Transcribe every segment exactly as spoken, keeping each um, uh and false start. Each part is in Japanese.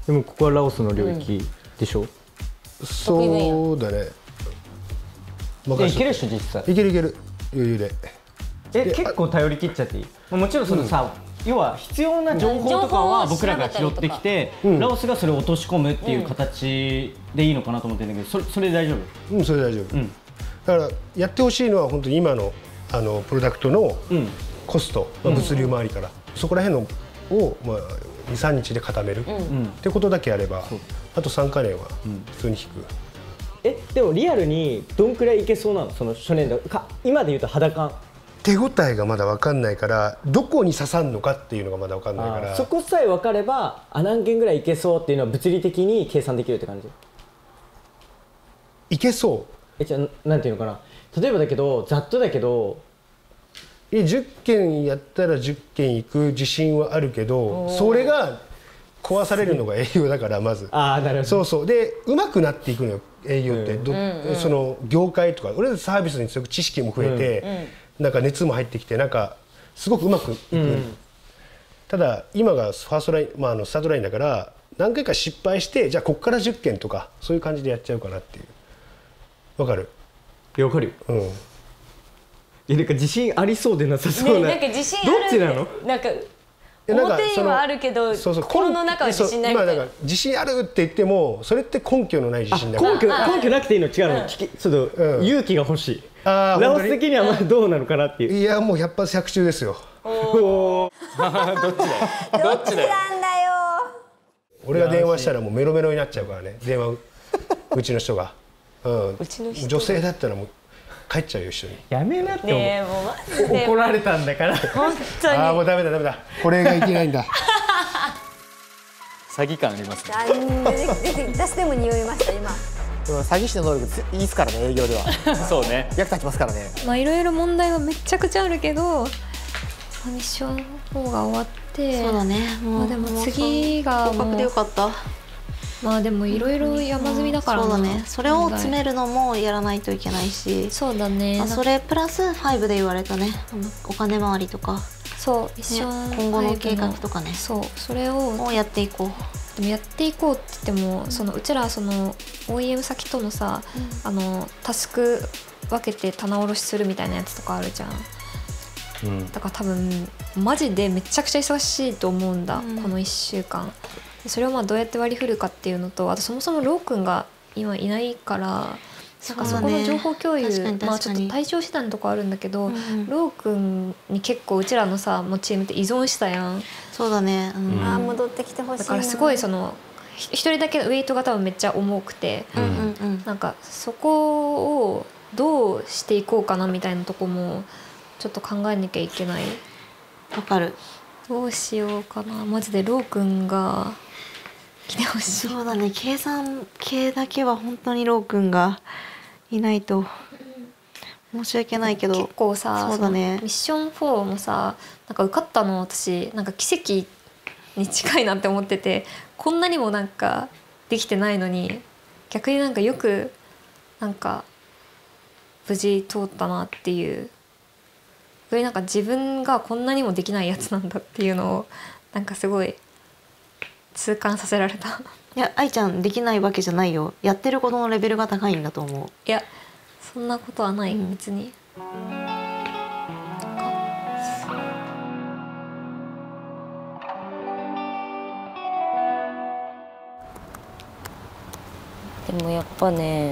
でもここはラオスの領域でしょ。 そうだね。 いけるでしょ実際。 いけるいける、余裕で。 え、結構頼り切っちゃっていい。もちろんそのさ、要は必要な情報とかは僕らが拾ってきて、ラオスがそれを落とし込むっていう形でいいのかなと思ってるんだけど、それそれで大丈夫？ うん、それで大丈夫。だからやってほしいのは本当に今のあのプロダクトのコスト、まあ物流周りからそこら辺のをまあに、さんにちで固めるってことだけやれば、あとさんかねんは普通に引く。 え、でもリアルにどんくらいいけそうなの、その初年度か。今で言うと肌感。 手応えがまだ分かんないから、どこに刺さるのかっていうのがまだ分かんないから、 そこさえ分かれば、あ、何件ぐらいいけそうっていうのは物理的に計算できるって感じ。 いけそう。 え、じゃあなんていうのかな、例えばだけどざっとだけど、 えじゅっけんやったらじゅっけん行く自信はあるけど、それが壊されるのが営業だから。まずああ、なるほど。 そうそうで上手くなっていくのよ営業って。どその業界とか俺らサービスにすごく知識も増えて、うん、なんか熱も入ってきて、なんかすごくうまくいく、うん、ただ今がファーストライン、まあ、あのスタートラインだから、何回か失敗して、じゃあここからじゅっけんとかそういう感じでやっちゃうかなっていう。わかる？ わかるよ。うん。いや、なんか自信ありそうでなさそうな。 なんか自信ある。どっちなの？なんか表にはあるけど、心の中は自信ないみたいな。 まあだから自信あるって言っても、それって根拠のない自信だから。 根拠根拠なくていいの。違うの。ちょっと勇気が欲しい。ラオス的にはまあどうなのかなっていう。 いや、もう百発百中ですよ。 おお。どっちだよ。 どっちなんだよ。 俺が電話したらもうメロメロになっちゃうからね。電話うちの人が。うん、女性だったらもう帰っちゃうよ一緒に。 やめなって思う。怒られたんだから。 本当に。 ああ、もうダメだダメだ。これがいけないんだ。 詐欺感ありますね。 出しても匂いました今。 詐欺師の能力いいですからね、営業では。 そうね。 役立ちますからね。 まあいろいろ問題はめちゃくちゃあるけど、ミッションフォーが終わって、 そうだね。 まあでも次が合格でよかった。 まあでもいろいろ山積みだからな。 そうだね。それを詰めるのもやらないといけないし。 そうだね。 それプラスファイブで言われたね。お金回りとか。 そう、一緒。 今後の計画とかね。 そう、それをやっていこう。でもやっていこうって言っても、そのうちらその オーイーエム 先とのさ、あのタスク分けて棚卸しするみたいなやつとかあるじゃん。うん、だから多分マジでめちゃくちゃ忙しいと思うんだ、このいっしゅうかん。それをまあどうやって割り振るかっていうのと、あとそもそもローくんが今いないから、なんかそこの情報共有、まあちょっと対象手段のとこあるんだけど、ローくんに結構うちらのさもうチームって依存したやん。 そうだね。ああ戻ってきてほしい。 だからすごいその一人だけウェイトが多分めっちゃ重くて、なんかそこをどうしていこうかなみたいなとこもちょっと考えなきゃいけない。 わかる。 どうしようかな。マジでローくんが来てほしい。 そうだね。計算系だけは本当にローくんがいないと申し訳ないけど。 結構さ、 そうだね。 ミッションフォーもさ、なんか受かったの私なんか奇跡に近いなって思ってて、こんなにもなんかできてないのに逆になんかよくなんか無事通ったなっていう。それなんか自分がこんなにもできないやつなんだっていうのをなんかすごい痛感させられた。 いや、愛ちゃんできないわけじゃないよ。やってることのレベルが高いんだと思う。 いや、そんなことはない、うん、別に。 でもやっぱね、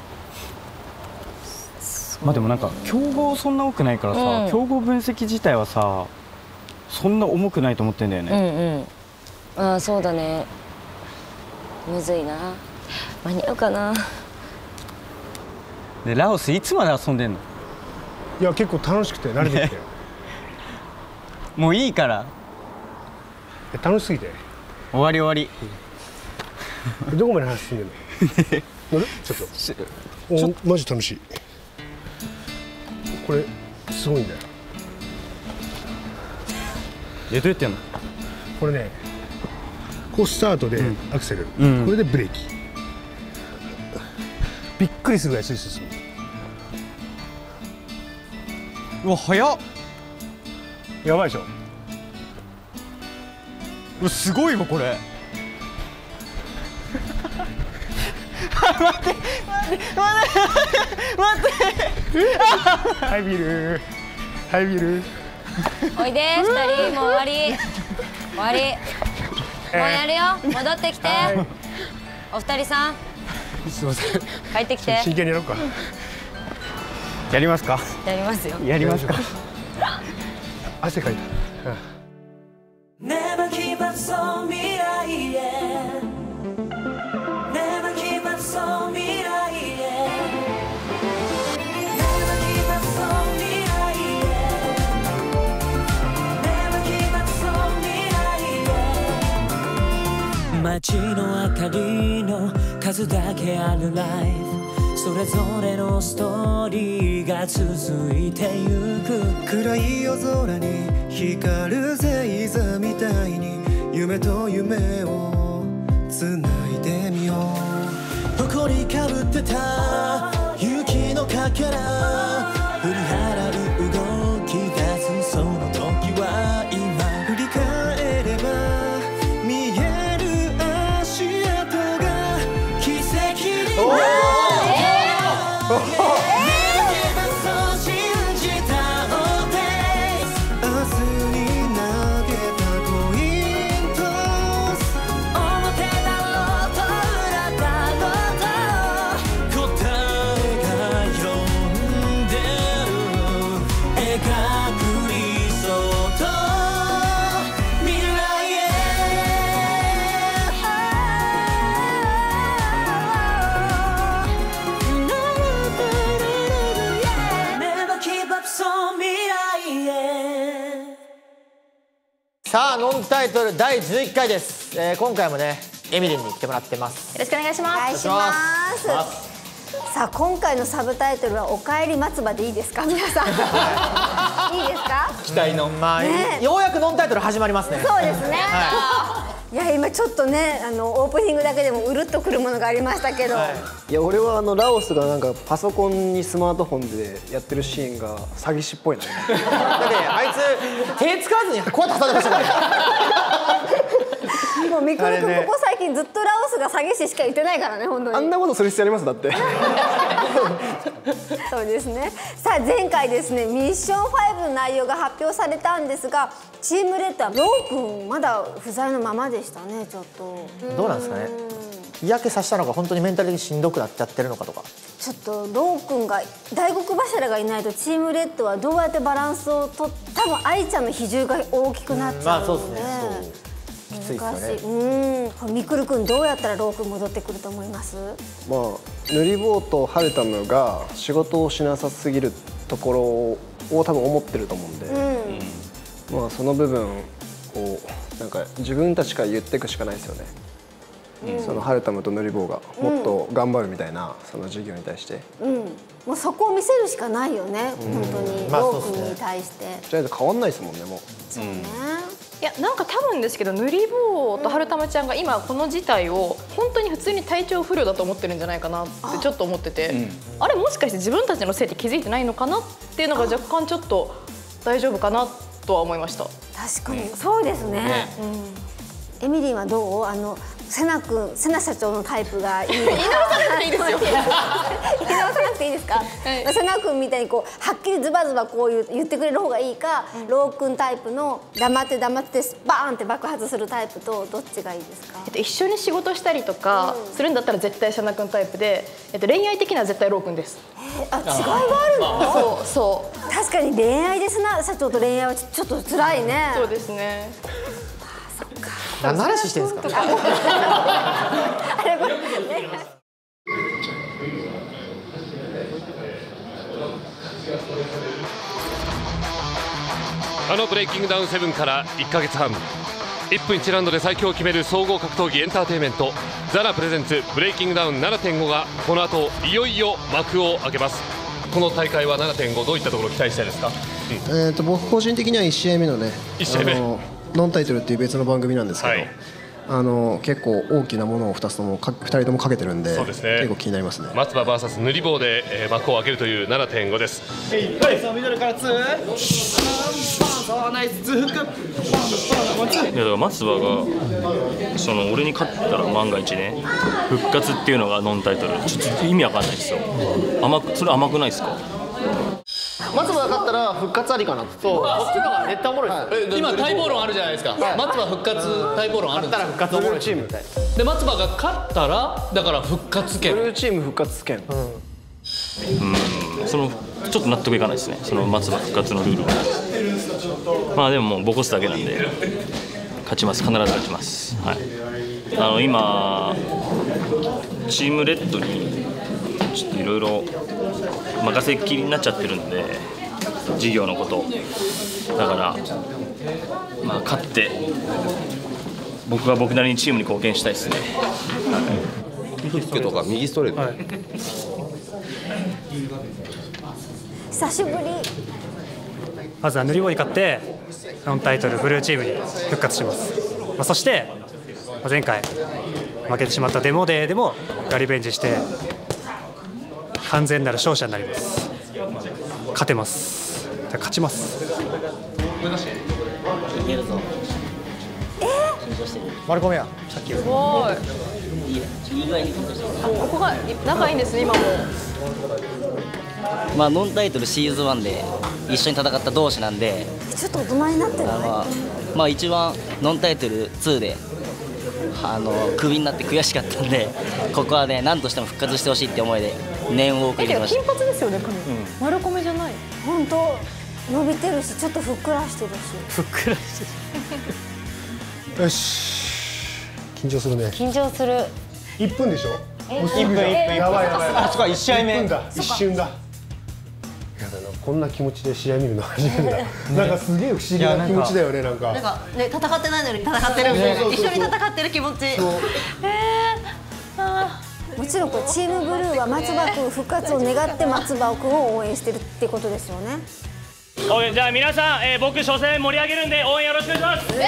まあでもなんか競合そんな多くないからさ、うん、競合分析自体はさそんな重くないと思ってんだよね。 うんうん。ああそうだね。むずいな。間に合うかな。 でラオスいつまで遊んでんの？ いや結構楽しくて慣れてきて、ね、 もういいから楽しすぎて終わり終わり、 うん、どこまで話進んでんの？あれちょっとおマジ楽しい。これすごいんだよ。 え、どうやってやんの？ これね、こうスタートでアクセル、うん、これでブレーキ、びっくりするぐらいスイスイ進む。 うわ早っ。 やばいでしょ。 うわすごいわこれ。 はいビールはいビールおいでふたりもう終わり終わりもうやるよ戻ってきてお二人さんすいません帰ってきて真剣にやろうかやりますか。 やりますよやりますか。 汗かいた Never give up そう未来へ Never give up そう未来へ Never give up そう未来へ Never give up そう未来へ街の明かりの数だけあるライフそれぞれのストーリーが続いてゆく暗い夜空に光る星座みたいに夢と夢をつないでみよう誇りかぶってた雪のかけら振り払う動き出すその時は今振り返れば見える足跡が奇跡になるさあノンタイトルだいじゅういっかいです、えー、今回もねエミリンに来てもらってます。 よろしくお願いします。 お願いしますさあ今回のサブタイトルはおかえり松葉でいいですか皆さんいいですか期待のまあ、ね、 ようやくノンタイトル始まりますね。 そうですね、はい、いや今ちょっとねあのオープニングだけでもうるっとくるものがありましたけど、はい、 いや俺はあのラオスがなんかパソコンにスマートフォンでやってるシーンが詐欺師っぽいなだってあいつ手使わずにこうやって挟んでましたからもうみくるくんここ最近ずっとラオスが詐欺師しか言ってないからね本当にあんなことする必要ありますだってそうですねさあ前回ですねミッションファイブの内容が発表されたんですがチームレッドはロー君まだ不在のままでしたねちょっとどうなんですかね嫌気させたのか本当にメンタル的にしんどくなっちゃってるのかとかちょっとロー君が大黒柱がいないとチームレッドはどうやってバランスをと多分愛ちゃんの比重が大きくなっちゃうので難しい。うん。みくるくんどうやったらロー君戻ってくると思います？ まあ塗り棒とハルタムが仕事をしなさすぎるところを多分思ってると思うんで、うん、まあその部分をなんか自分たちから言っていくしかないですよね。うん、そのハルタムと塗り棒がもっと頑張るみたいな、うん、その授業に対して。うん。 もうそこを見せるしかないよね。うん、本当にロー君に対して。 じゃあ変わんないですもんねもう。 そうね。 いやなんか多分ですけど塗り棒とはるたまちゃんが今この事態を本当に普通に体調不良だと思ってるんじゃないかなってちょっと思ってて、うん、あれもしかして自分たちのせいって気づいてないのかなっていうのが若干ちょっと大丈夫かなとは思いました。 確かにそうですね。ねうん、エミリンはどうあのセナ君セナ社長のタイプがいい。言い直さなくていいですよ。言い直さなくていいですか。はい、セナ君みたいにこうはっきりズバズバこう言言ってくれる方がいいか、うん、ロー君タイプの黙って黙ってバーンって爆発するタイプとどっちがいいですか。 えっと一緒に仕事したりとかするんだったら絶対セナ君タイプで、えっと恋愛的には絶対ロー君です。 えー、あ違いがあるの？ そうそう。 確かに恋愛でセナ社長と恋愛はちょっと辛いね。 そうですね。 そっか。 何の話してるんですか。 あれこれね。 あのブレイキングダウンセブンからいっかげつはん、いっぷんいちラウンドで最強を決める総合格闘技エンターテインメントザラプレゼンツブレイキングダウン ななてんご がこの後いよいよ幕を開けます。この大会は ななてんご どういったところを期待したいですか。 うん、えーと僕個人的にはいち試合目のねいち試合目ノンタイトルっていう別の番組なんですけど、はい、あの結構大きなものをふたつともかふたりともかけてるんで、そうですね、結構気になりますね。 松葉 ブイエス 塗り棒で、えー、幕を開けるという ななてんご です。 はい、ミドルからツー。 ーナイスツーフック。 いやだから松葉がその俺に勝ったら万が一ね復活っていうのがノンタイトルちょっと意味わかんないですよ。甘くそれ甘くないですか？ 松葉が勝ったら復活ありかなって。 そうこっちの方が絶対おもろいです。今待望論あるじゃないですか。松葉復活待望論あるんですよ。 復活おもろいチームみたい。 で松葉が勝ったらだから復活権。 ブルーチーム復活権。 うんそのちょっと納得いかないですね。その松葉復活のルールは。まあでももうボコすだけなんで勝ちます。必ず勝ちます。はい。あの今チームレッドにちょっといろいろ任せっきりになっちゃってるんで事業のことだからまあ勝って僕は僕なりにチームに貢献したいですね。 フックとか右ストレート、はい、 久しぶり。 まずは塗り棒に勝ってノンタイトルブルーチームに復活します。まあ、そして前回負けてしまったデモデーでもガリベンジして完全なる勝者になります。勝てます。勝ちます。 いけるぞ。 えー、丸込めや。さっきより。 すごい。あ、ここが仲いいんですね今も。 まあノンタイトルシーズンワンで一緒に戦った同士なんで。 ちょっと大人になってない？ まあ、まあ一番ノンタイトルツーであのクビになって悔しかったんで、ここはね何としても復活してほしいって思いで念を送りました。 金髪ですよね髪。うん、丸込じゃない。 本当伸びてるしちょっとふっくらしてるし。 ふっくらしてる。よし。緊張するね。 緊張する。 いっぷんでしょ。 いっぷんいっぷん。やばいやばい。あそこはいっ試合目。 いっぷんだ。一瞬だ。やだな、こんな気持ちで試合見るの初めてだ。なんかすげえ不思議な気持ちだよね、なんか。 なんかね、戦ってないのに戦ってるみたいな、一緒に戦ってる気持ち。ええ。もちろんこれチームブルーは松葉君復活を願って松葉君を応援してるってことですよね。 じゃあ皆さん、えー、僕初戦盛り上げるんで応援よろしくお願いします。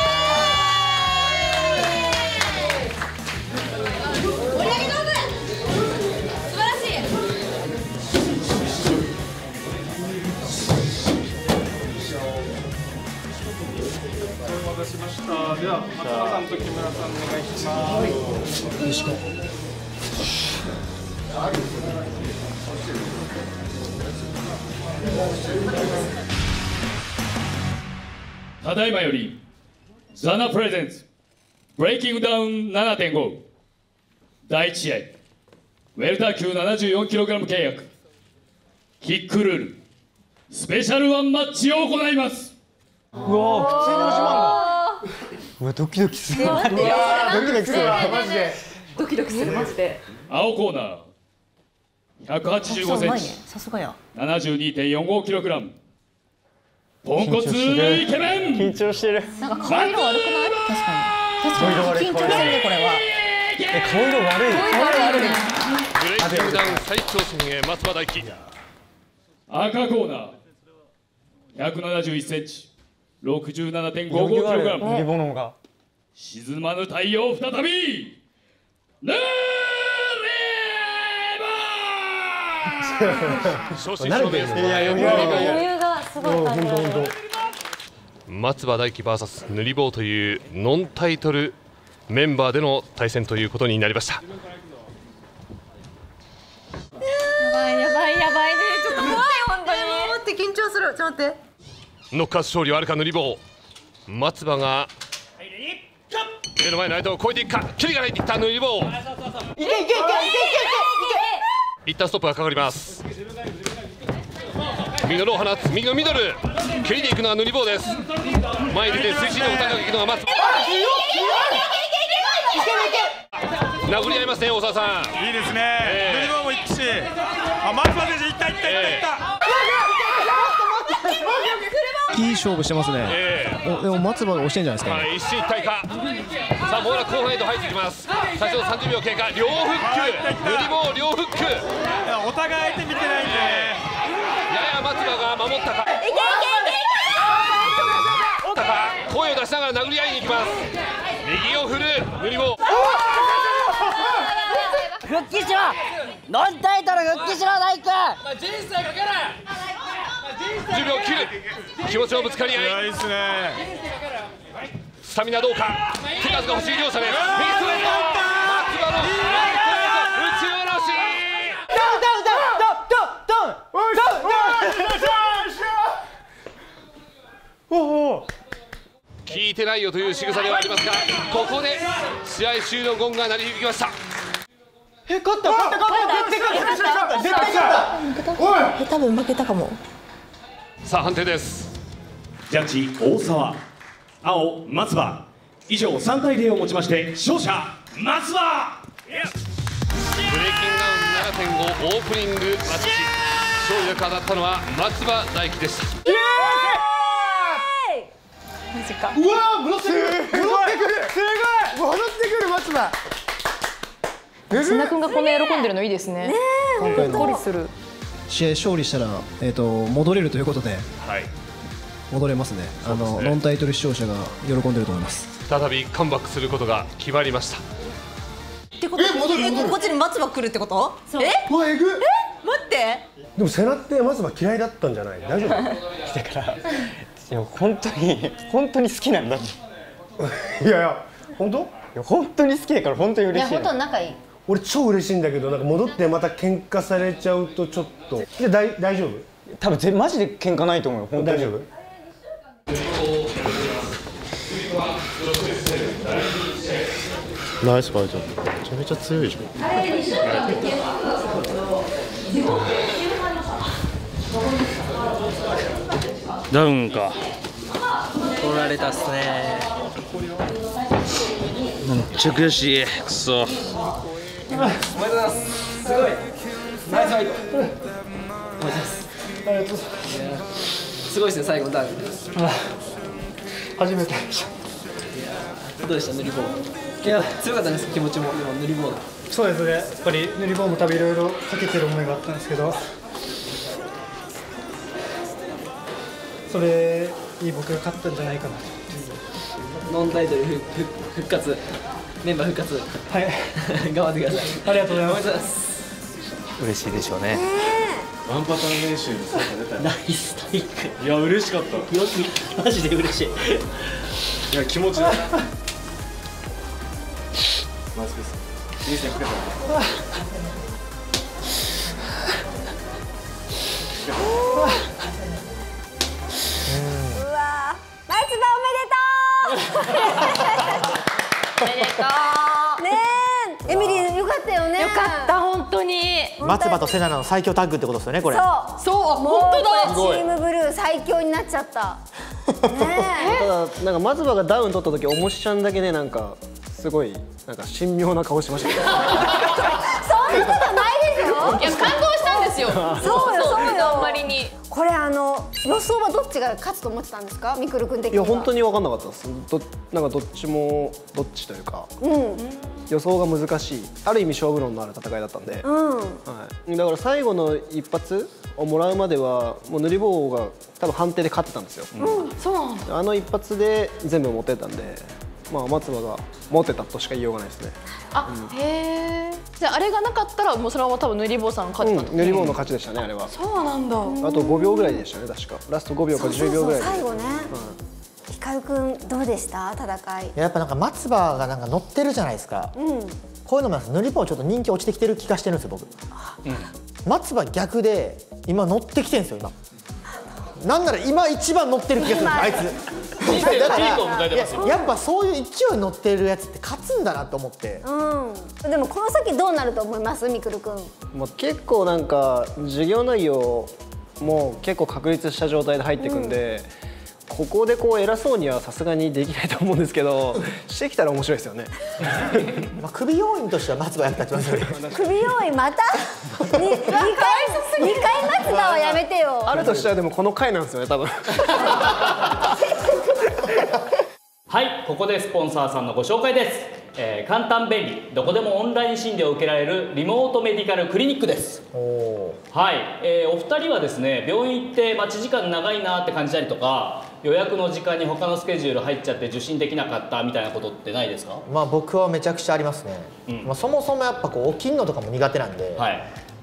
しました。では松葉さんと木村さんお願いします。よろしく。 ただいまよりザナプレゼンツブレイキングダウン ななてんご だいいち試合ウェルター級 ななじゅうよんキログラム 契約キックルールスペシャルワンマッチを行います。 うわー、普通の島だ。 うわ、ドキドキする。 ドキドキするわ、マジで。 ドキドキする、マジで。 青コーナーひゃくはちじゅうごセンチ、 さすがや。 ななじゅうにてんよんごキログラム、ポンコツイケメン。 緊張してる。 なんか顔色悪くない？確かに。確かに緊張してるねこれは。 え、顔色悪い。 顔色悪い。 ブレイキングダウン最長身へ松葉大輝。 赤コーナーひゃくななじゅういちセンチ、ろくじゅうななてんごごキログラム、沈まぬ太陽再びレー正真正銘です。 余裕がすごい感じられる。 松葉大輝 ブイエス 塗り棒というノンタイトルメンバーでの対戦ということになりました。 やばいやばいやばいね、ちょっと怖い本当に。 待って緊張する。ちょっと待って。 ノックアウト勝利はあるか塗り棒。松葉が目の前の相手を越えていくか。キリが入っていった塗り棒。いけいけいけいけいけいけ。一旦ストップがかかります。右のロー放つ、右のミドル蹴りでいくのは塗り棒です。前に出て推進力高くいくのが松葉。殴り合いますね、大沢さん。 いいですね、えー、塗り棒もいくし、あ、松葉選手いったいったいったいった、 いい勝負してますね、えー、でも松葉が押してんじゃないですか、ね、 はい、一進一退か。さあもう後半へと入ってきます。最初のさんじゅうびょう経過、両フック、塗り棒両フック。 お互い相手見てないんで、 やや松葉が守ったか。いけいけいけいけ。声を出しながら殴り合いに行きます。右を振る塗り棒。 復帰しろ、ノンタイトル復帰しろ大輝。 人生かける。 じゅうびょう切る。気持ちのぶつかり合い。いいですね。スタミナどうか。手数が欲しい両者です。右ストレート。松葉のライト打ち下ろし。 ダウンダウンダウンダウンダウンダウンダウン。おお。 聞いてないよという仕草ではありますが、ここで試合終了ゴングが鳴り響きました。 え、勝った勝った勝った絶対勝った絶対勝った。 おい、え、多分負けたかも。 さあ判定です。 ジャッジ大沢、青松葉。以上さんたいゼロをもちまして勝者松葉。 ブレイキングダウン ななてんご オープニングマッチ、勝利が飾ったのは松葉大輝でした。 イエーイ。 マジか。 うわー、戻ってくる戻ってくるすごい戻ってくる松葉。 砂君がこんな喜んでるのいいですね。ほっこりする。 試合勝利したら、えー、と戻れるということで、 はい、 戻れますね。あのノンタイトル視聴者が喜んでると思います。 再びカムバックすることが決まりました。 ってこと？え、戻る戻る。こっちに松葉来るってこと？え？ わ、えぐ。 え、待って。 でもセナって松葉嫌いだったんじゃない？大丈夫？ だからいや本当に本当に好きなんだって。 いやいや本当？いや本当に好きだから本当に嬉しい。 いや本当仲いい。 俺超嬉しいんだけど、なんか戻ってまた喧嘩されちゃうとちょっと。いや大大丈夫？ 多分ぜマジで喧嘩ないと思うよ。本当に大丈夫？ ナイスファイト。めちゃめちゃ強いじゃん。 ダウンか。 取られたっすね。 めっちゃ悔しい。くそ。 おめでとうございます。すごい。ナイスファイト。おめでとうございます。ありがとうございます。すごいですね、最後のダウン。 初めて。 どうでした、塗り棒。いや、強かったです、気持ちも。でも塗り棒だ。 そうですね、やっぱり塗り棒も多分いろいろかけてる思いがあったんですけど、それに僕が勝ったんじゃないかなと。 ノンタイトル復活、メンバー復活。 はい。 頑張ってください。 ありがとうございます。 おめでとうございます。 嬉しいでしょうね。 ワンパターン練習に成果出たよ。 ナイスタイク。 いや嬉しかった。 マジで嬉しい。 いや気持ちだ。マジです。いいですね、くれた。 うわー、松葉おめでとう。 おめでとう。 ねえ、エミリーよかったよね。 よかった本当に。 松葉とセナの最強タッグってことですよね、これ。 そうそう、 もう本当だ。 チームブルー最強になっちゃった。ねえ。 ただなんか松葉がダウン取った時、おもしちゃんだけね、なんかすごいなんか神妙な顔しましたけど。 そんなことないですよ。 いや感動したんですよ。 そうよそうよ。 あんまりに。 これあの予想はどっちが勝つと思ってたんですか、みくるくん的には。 いや本当に分かんなかったです。どなんかどっちもどっちというか、 うん。 予想が難しい、ある意味勝負論のある戦いだったんで、 うん。 はい、だから最後の一発をもらうまではもう塗り棒が多分判定で勝ってたんですよ。 うん、そうなんだ。 あの一発で全部持ってたんで、まあ松葉が持ってたとしか言いようがないですね。 あ、うん、へえ。じゃああれがなかったらもうそれは多分塗り棒さん勝ってた。 うん、塗り棒の勝ちでしたね、あれは。 そうなんだ。あとごびょうぐらいでしたね、確か。ラストごびょうかじゅうびょうぐらいで。 そうそうそう、最後ね。ひかるくんどうでした戦い。 やっぱなんか松葉がなんか乗ってるじゃないですか。うん。こういうのも塗り棒ちょっと人気落ちてきてる気がしてるんですよ、僕。うん、松葉逆で今乗ってきてるんですよ、今。なんなら今一番乗ってる気がする、あいつ。だからやっぱそういう勢いに乗ってるやつって勝つんだなと思って。 うん。でもこの先どうなると思います、みくるくん。 もう結構なんか授業内容も結構確立した状態で入っていくんで。うん、ここでこう偉そうにはさすがにできないと思うんですけど、してきたら面白いですよね。 まあ首要員としては松葉役立ちますよね。 首要員またににかいにかい松葉はやめてよ。 あるとしたらでもこの回なんですよね、多分。 はい、ここでスポンサーさんのご紹介です。えー、簡単便利、どこでもオンライン診療を受けられるリモートメディカルクリニックです。はい、えー、お二人はですね、病院行って待ち時間長いなって感じたりとか、予約の時間に他のスケジュール入っちゃって受診できなかったみたいなことってないですか？ まあ僕はめちゃくちゃありますね。うん、まあそもそもやっぱこう起きんのとかも苦手なんで、はい、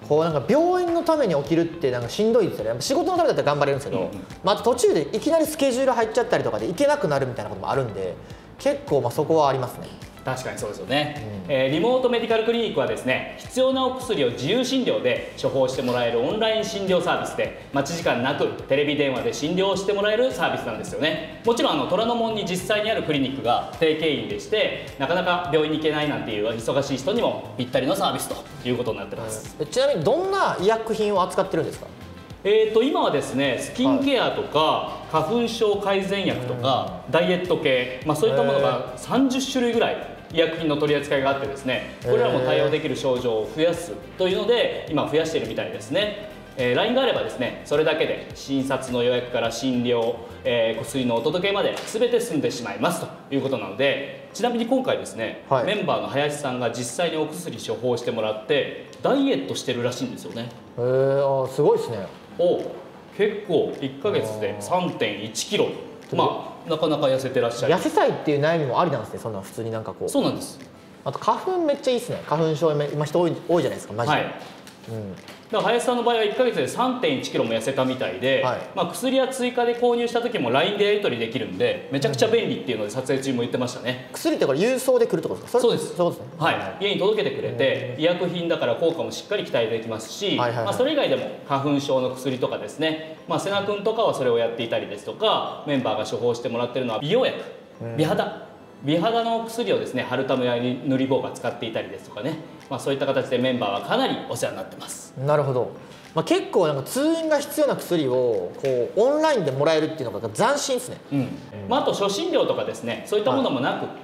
こうなんか病院のために起きるってなんかしんどいですよね。やっぱ仕事のためだったら頑張れるんですけど、うんうん、まあ、途中でいきなりスケジュール入っちゃったりとかで行けなくなるみたいなこともあるんで、結構まあそこはありますね。 確かにそうですよね、うん、えー、リモートメディカルクリニックはですね、必要なお薬を自由診療で処方してもらえるオンライン診療サービスで、待ち時間なくテレビ電話で診療してもらえるサービスなんですよね。もちろんあの虎ノ門に実際にあるクリニックが提携員でして、なかなか病院に行けないなんていう忙しい人にもぴったりのサービスということになってます、 うん、ちなみにどんな医薬品を扱ってるんですか？ えーと今はですね、スキンケアとか花粉症改善薬とかダイエット系、まあ、そういったものがさんじゅっしゅるいぐらい医薬品の取り扱いがあってですね、これらも対応できる症状を増やすというので今増やしているみたいですね。えー、ライン があればですね、それだけで診察の予約から診療、えー、薬のお届けまで全て済んでしまいますということなので、ちなみに今回ですね、はい、メンバーの林さんが実際にお薬処方してもらってダイエットしてるらしいんですよね。 へー、あ、すごいですね。 お、結構いっかげつで さんてんいちキロ、まあなかなか痩せてらっしゃる。 痩せたいっていう悩みもありなんですね。そんな普通になんかこう。 そうなんです。 あと花粉めっちゃいいですね。花粉症今人多い多いじゃないですか、マジで。はい、 うん、だから林さんの場合はいっかげつで さんてんいちキロも痩せたみたいで、はい、まあ、薬や追加で購入した時も ライン でやり取りできるんでめちゃくちゃ便利っていうので撮影中も言ってましたね。 薬ってこれ郵送で来るってことですか？ そうです。 そうですね。 はい、家に届けてくれて、医薬品だから効果もしっかり期待できますし、まあそれ以外でも花粉症の薬とかですね、まあ瀬名君とかはそれをやっていたりですとか、メンバーが処方してもらってるのは美容薬、美肌美肌の薬をですね、ハルタムや塗り棒が使っていたりですとかね、まあ、そういった形でメンバーはかなりお世話になってます。 なるほど。まあ、結構なんか通院が必要な薬をこうオンラインでもらえるっていうのが斬新ですね。 うん、まあ、あと初診料とかですね、そういったものもなくって、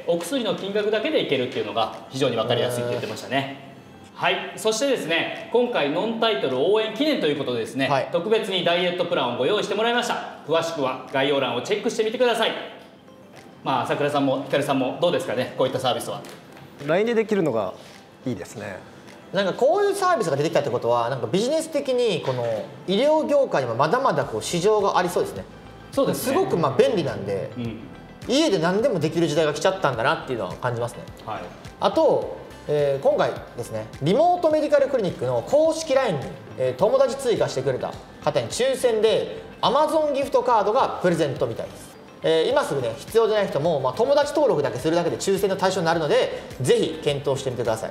はい、お薬の金額だけでいけるっていうのが非常に分かりやすいって言ってましたね。はい、そしてですね、今回ノンタイトル応援記念ということでですね、はい、特別にダイエットプランをご用意してもらいました。詳しくは概要欄をチェックしてみてください。まあ、朝倉さんもひかるさんもどうですかね、こういったサービスは。 ライン でできるのがいいですね。 なんかこういうサービスが出てきたってことは、なんかビジネス的にこの医療業界にもまだまだこう市場がありそうですね。 そうですね。 すごくまあ便利なんで、うん、家で何でもできる時代が来ちゃったんだなっていうのは感じますね。はい、あと、えー、今回ですね、リモートメディカルクリニックの公式 ライン に、えー、友達追加してくれた方に抽選で アマゾン ギフトカードがプレゼントみたいです。えー、今すぐね、必要じゃない人も、まあ、友達登録だけするだけで抽選の対象になるので、ぜひ検討してみてください。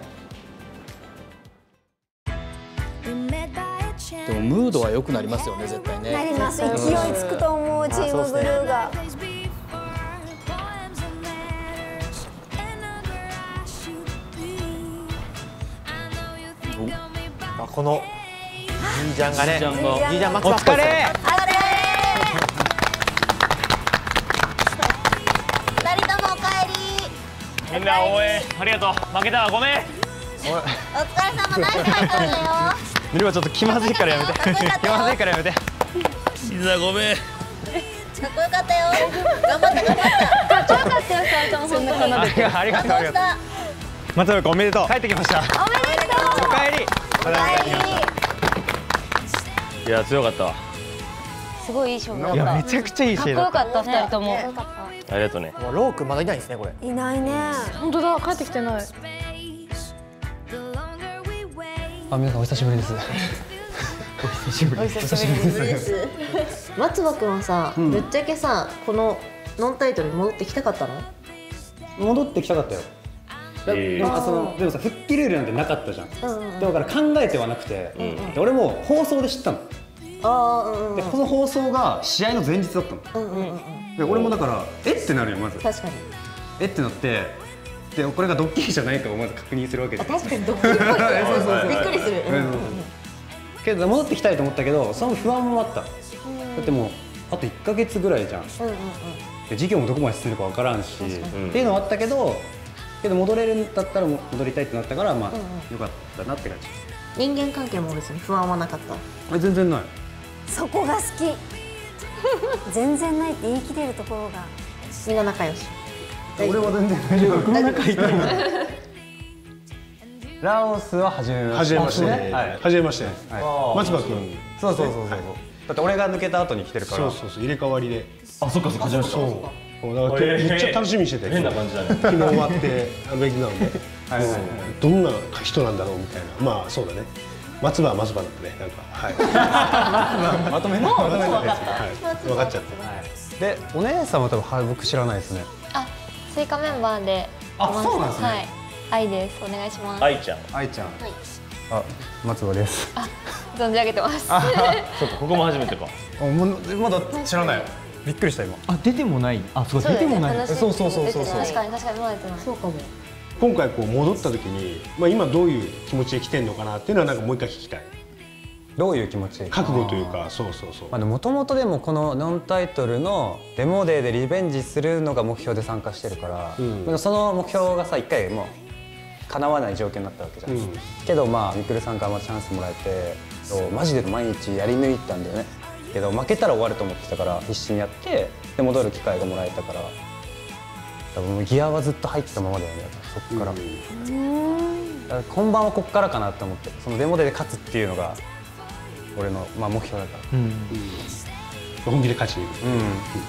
でもムードは良くなりますよね、絶対ね。 なります。勢いつくと思う、チームブルーが。 あ、このじいちゃんがね、じいちゃん松お疲れ。 二人ともおかえり。 みんな応援ありがとう。負けたわ、ごめん。 お疲れ様、ナイスファイトだよ。 ぬりはちょっと気まずいからやめて。気まずいからやめて。 みんなごめん。 かっこよかったよ。頑張った頑張った。かっこよかったよ、ふたりとも本当に。 ありがとうありがとう。松原君おめでとう。帰ってきました。 おめでとう。 おかえり。 おかえり。いや強かったわ。 すごいいい勝負だった。 いやめちゃくちゃいい試合だった。 かっこよかったふたりとも。 ありがとうね。 ロー君まだいないんですねこれ。 いないね。 本当だ、帰ってきてない。 あ、皆さんお久しぶりです。 お久しぶりです。お久しぶりです。松葉くんはさ、ぶっちゃけさ、このノンタイトルに戻ってきたかったの？ 戻ってきたかったよ。なんかそのでもさ、復帰ルールなんてなかったじゃん。だから考えてはなくて、俺も放送で知ったの。でこの放送が試合の前日だったの。で俺もだからえってなるよまず。 確かに。 えってなって、でこれがドッキリじゃないかをまず確認するわけじゃん。 確かにドッキリっぽい。そうそうそう。びっくりする。 けど戻ってきたいと思ったけど、その不安もあった。だってもうあといっかげつぐらいじゃん。で授業もどこまで進めるかわからんし、っていうのはあったけど、けど戻れるんだったら戻りたいってなったから、まあよかったなって感じ。 人間関係も別に不安はなかった？ 全然ない。 そこが好き。全然ないって言い切れるところが。 みんな仲良し。 俺は全然大丈夫。僕も仲いいと思う。ラオスは初めまして。初めまして。 初めまして。松葉君。 そうそうそうそう。だって俺が抜けた後に来てるから。 そうそうそう、入れ替わりで。 あ、そっかそっか、初めまして。 そう。だからめっちゃ楽しみにしてて。 変な感じだね。 昨日終わってベッキーなんで、どんな人なんだろうみたいな。まあそうだね。 松葉は松葉なんでね、なんかはいまとめもうまとめもう分かったはい分かっちゃった。 でお姉さんは多分はい僕知らないですね。 あ、追加メンバーであそうなんですねはい、愛です。お願いします。 愛ちゃん愛ちゃんはい。 あ松葉です。 あ、存じ上げてます。 そうか、ここも初めてか。 あもうまだ知らない。びっくりした今。 あ出てもない。あそう出てもない。 そうそうそうそうそう。 確かに確かにまだ出てない。そうかも。 今回こう戻った時に、まあ今どういう気持ちで来てんのかなっていうのはなんかもう一回聞きたい。 どういう気持ち？ 覚悟というか、そうそうそう。 まあもともとでもこのノンタイトルのデモデーでリベンジするのが目標で参加してるから、うん、その目標がさ一回もう叶わない状況になったわけじゃん。うん、けどまあみくるさんからまたチャンスもらえて、マジで毎日やり抜いたんだよね。けど負けたら終わると思ってたから必死にやってで戻る機会がもらえたから、多分ギアはずっと入ってたままだよね。そっから。うん、だから本番はこっからかなと思って、そのデモデーで勝つっていうのが。俺のまあ目標だから、うん、 本気で勝ちに行く、うん、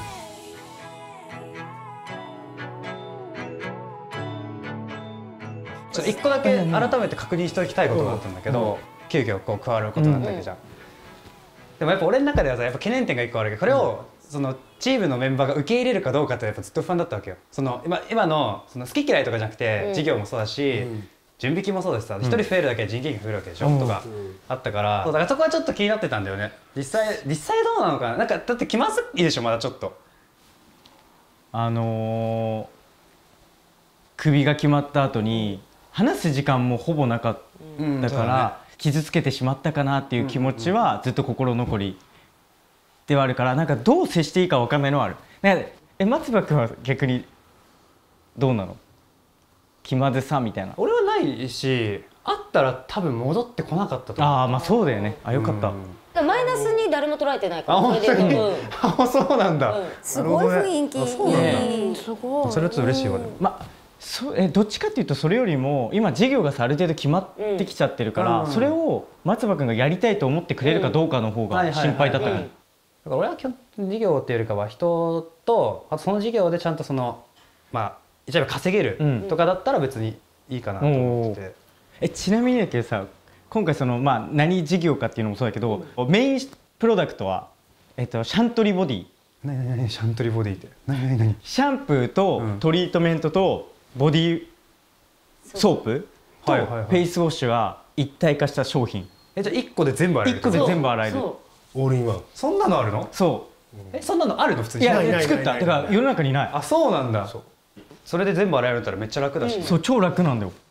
ちょっと一個だけ改めて確認しておきたいことがあったんだけど、急遽こう加わることになったわけじゃん、うん、でもやっぱ俺の中ではさやっぱ懸念点が一個あるけど、これをそのチームのメンバーが受け入れるかどうかってやっぱずっと不安だったわけよ。その 今, 今のその好き嫌いとかじゃなくて、うん、授業もそうだし、うん準備金もそうですさ、一、うん、人増えるだけで人件費増えるわけでしょ、うん、とかあったから、そうだからそこはちょっと気になってたんだよね。実際実際どうなのかな。なんかだって気まずいでしょまだちょっと。 あのー、クビが決まった後に話す時間もほぼなかったから、うんね、傷つけてしまったかなっていう気持ちはずっと心残りではあるから、なんかどう接していいか分かんないのはある。なんかえ松葉君は逆にどうなの？気まずさみたいな。 俺はないし、あったら多分戻ってこなかったと思う。 ああまあそうだよね。あよかった。 マイナスに誰も捉えてないから。 あ本当に。あそうなんだ。 すごい雰囲気。 そうなんだ。 すごい。 それはちょっと嬉しいわでも。 まあそうえどっちかっていうとそれよりも今授業がさある程度決まってきちゃってるから、それを松葉君がやりたいと思ってくれるかどうかの方が心配だったから。だから俺は基本授業っていうよりかは人とあとその授業でちゃんとそのまあ。一応稼げるとかだったら別にいいかなと思ってて、うん、 えちなみにだけどさ今回その、まあ、何事業かっていうのもそうだけど、うん、メインプロダクトは、えっと、シャントリーボディ。 何何何シャントリーボディって何何何シャンプーとトリートメントとボディソープとフェイスウォッシュが一体化した商品。 えじゃあいっこで全部洗える？ いっこで全部洗える。 オールインワン。 そんなのあるの？ そう。 えそんなのあるの普通に？ いや作った。だから世の中にない。 あそうなんだ。そうそれで全部洗えるんだったらめっちゃ楽だし、うん、 そう超楽なんだよ。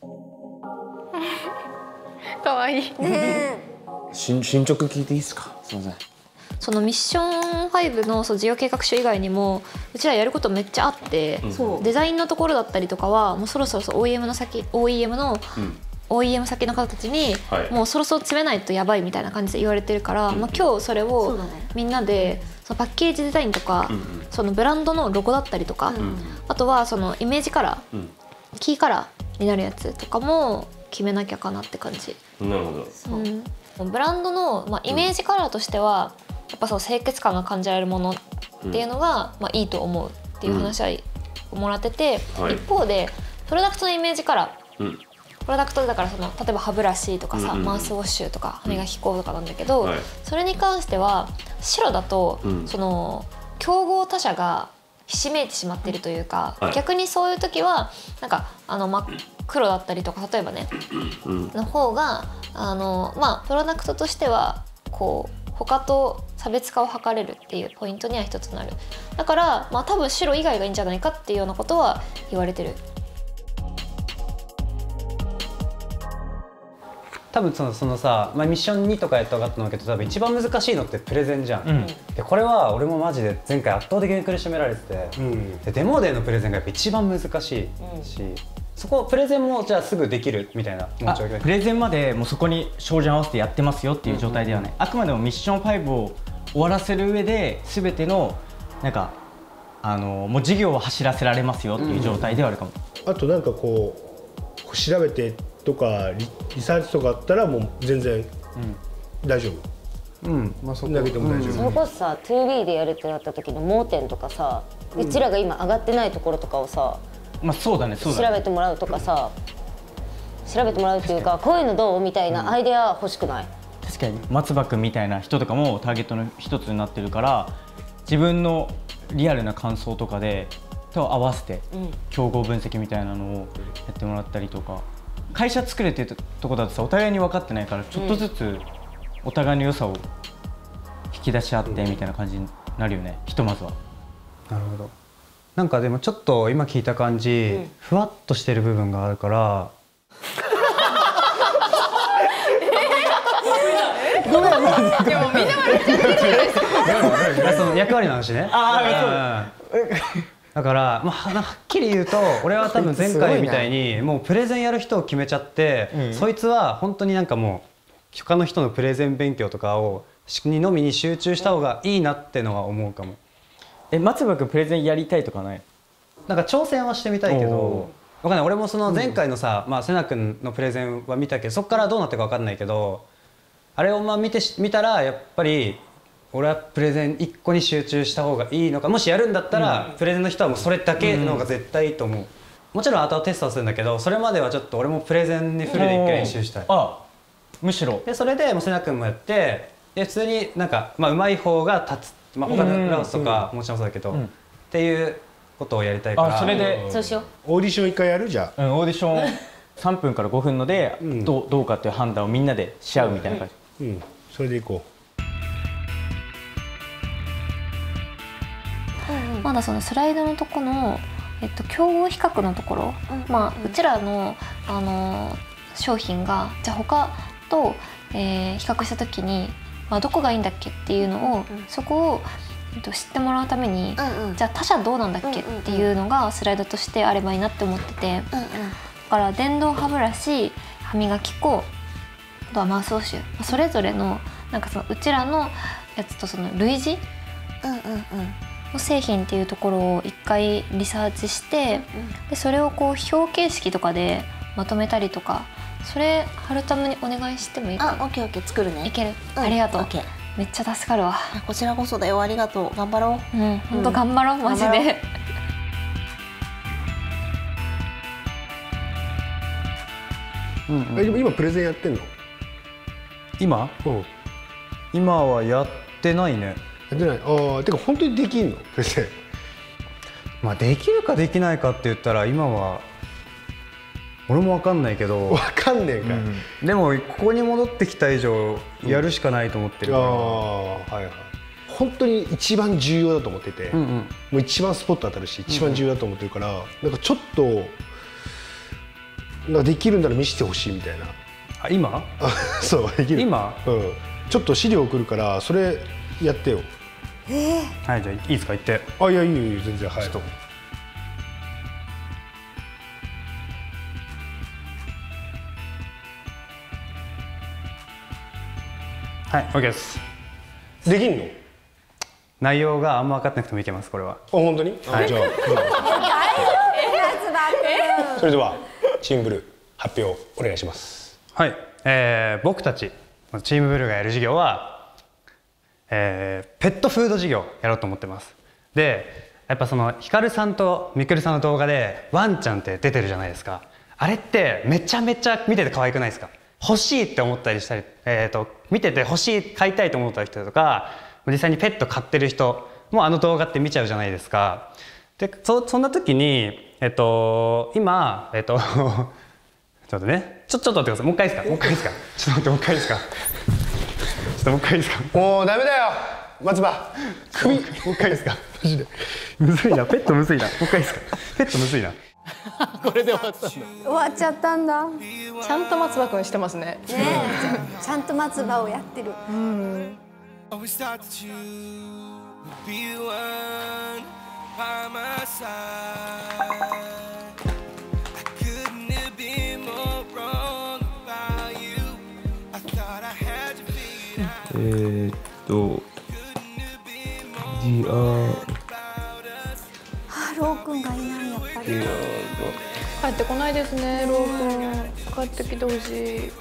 かわいい。 進進捗聞いていいですか？すみません。 そのミッションファイブのその事業計画書以外にもうちらやることめっちゃあって、うん、デザインのところだったりとかはもうそろそろ オーイーエム の先 オーイーエム の、うん、オーイーエム 先の方たちに、はい、もうそろそろ詰めないとやばいみたいな感じで言われてるから、うん、まあ、今日それをみんなでそのパッケージデザインとか、うん、そのブランドのロゴだったりとか、うん、あとはそのイメージカラー、うん、キーカラーになるやつとかも決めなきゃかなって感じ。 なるほど。 うん、ブランドの、まあ、イメージカラーとしては、やっぱその清潔感が感じられるものっていうのが、まあ、いいと思うっていう話はもらってて、うんはい、一方でプロダクトのイメージカラー、うん、プロダクトだからその例えば歯ブラシとかさ、うんうん、マウスウォッシュとか歯磨き粉とかなんだけど、はい、それに関しては白だと、うん、その競合他社がひしめいてしまっているというか、はい、逆にそういう時はなんかあの真っ黒だったりとか例えばね、うん、の方があのまあプロダクトとしてはこう他と差別化を図れるっていうポイントには一つなる。だからまあ多分白以外がいいんじゃないかっていうようなことは言われてる。 多分そのそのさ、まあ、ミッションにとかやったら分かったんだけど多分一番難しいのってプレゼンじゃん、うん、でこれは俺もマジで前回圧倒的に苦しめられてて、うん、でデモデーのプレゼンがやっぱ一番難しいし、うん、そこプレゼンもじゃあすぐできるみたいなプレゼンまでもうそこに照準合わせてやってますよっていう状態ではない、うんうんうん、あくまでもミッションファイブを終わらせる上で全てのなんかあのもう事業を走らせられますよっていう状態ではあるかも、 うん、あとなんかこう調べてとか リ, リサーチとかあったらもう全然大丈夫、うん、まあそこだけでも大丈夫、うん、 それこそさ ツービー でやるってなった時の盲点とかさ、うん、うちらが今上がってないところとかをさ、 まあそうだねそうだね、 調べてもらうとかさ、 調べてもらうっていうか、こういうのどうみたいなアイデア欲しくない？ 確かに松葉くんみたいな人とかもターゲットの一つになってるから、自分のリアルな感想とかでと合わせて競合分析みたいなのをやってもらったりとか、会社作れてるとこだとさ、お互いに分かってないからちょっとずつお互いの良さを引き出し合ってみたいな感じになるよね、ひとまずは。 なるほど。なんかでもちょっと今聞いた感じ、うん、ふわっとしてる部分があるから。ごめんごめん。でもみんな笑っちゃってるじゃないですか。その役割の話ね。ああ、だから、まあ、はっきり言うと俺は多分前回みたいにもうプレゼンやる人を決めちゃって、うん、そいつは本当になんかもう他の人のプレゼン勉強とかをにのみに集中した方がいいなってのは思うかも。 え、松葉君プレゼンやりたいとかない？ なんか挑戦はしてみたいけど、わかんない。俺もその前回のさ、うん、まあ瀬名君のプレゼンは見たけど、そこからどうなったかわかんないけど、あれをまあ見て見たらやっぱり俺はプレゼンいっこに集中した方がいいのか、もしやるんだったら、うん、プレゼンの人はもうそれだけの方が絶対いいと思う。もちろん後はテストはするんだけど、それまではちょっと俺もプレゼンにフルで一回練習したい。 あ、むしろ。 でそれでもう瀬名君もやって、で普通になんかまあ上手い方が立つ、まあ他のクラスとかもちろんそうだけど、うん、っていうことをやりたいから。 あ、それでそうしよう。 オーディション一回やるじゃん。 うん、オーディションさんぷんからごふんので、うん、どうどうかっていう判断をみんなでし合うみたいな感じ。 うん、うん、それでいこう。まだそのスライドのとこの、えっと、競合比較のところ、うん、まあうちらの、あの商品がじゃあ他と、えー、比較した時に、まあ、どこがいいんだっけっていうのを、うん、そこを、えっと、知ってもらうために、うんうん、じゃあ他社どうなんだっけっていうのがスライドとしてあればいいなって思ってて、うんうん、だから電動歯ブラシ、歯磨き粉、あとはマウスウォッシュ、それぞれのなんかそのうちらのやつとその類似の製品っていうところを一回リサーチして、でそれをこう表形式とかでまとめたりとか、それはるたむにお願いしてもいいかな。 あ、オッケーオッケー、作るね。 いける、 うん、 ありがとう。 オッケー。 めっちゃ助かるわ。 こちらこそだよ、ありがとう。頑張ろう。 うん、本当頑張ろう、マジで。 うんうん、え、でも今プレゼンやってんの？ 今？うん。今はやってないね。 やってない。ああ、てか本当にできんの？プレゼン。 まあできるかできないかって言ったら今は俺も分かんないけど。 分かんねえかい、 うん、でもここに戻ってきた以上やるしかないと思ってるから、うん、ああ、 はいはい。本当に一番重要だと思ってて、うんうん、もう一番スポット当たるし一番重要だと思ってるから、うんうん、なんかちょっとなんかできるんなら見せてほしいみたいな。 あ、今？ そうできる。 今？ うん。ちょっと資料送るからそれやってよ。 えー、はい、じゃあいいですか、言って。 あ、いや、いいよいいよ、全然。はい。 はい、オッケーです。 できんの？ 内容があんま分かってなくてもいけます、これは。あ、 本当に？ はい。 じゃあ。それではチームブルー発表お願いします。 はい、えー、僕たちチームブルーがやる事業は、えー、ペットフード事業やろうと思ってます。で、やっぱそのヒカルさんとミクルさんの動画でワンちゃんって出てるじゃないですか。あれってめちゃめちゃ見てて可愛くないですか？欲しいって思ったりしたり、えーと、見てて欲しい、買いたいと思った人とか、実際にペット飼ってる人もあの動画って見ちゃうじゃないですか。で、そ, そんな時に、えっと、今、えっと、ちょっとね、ちょ、ちょっと待ってください。もう一回いいですか？もう一回いいですか？ちょっと待って、もう一回いいですか？ちょっともう一回いいですか？ もうダメだよ、松葉。首。もう一回いいですか？マジで。むずいな、ペットむずいな。もう一回いいですか？ペットむずいな。 これで終わったんだ。 終わっちゃったんだ。 ちゃんと松葉くんしてますね。 ねえ、ちゃんと松葉をやってる。うん。 えーっと、ディアあ、ローくんがいない、やっぱり。 帰ってこないですね、ローくん。帰ってきてほしい。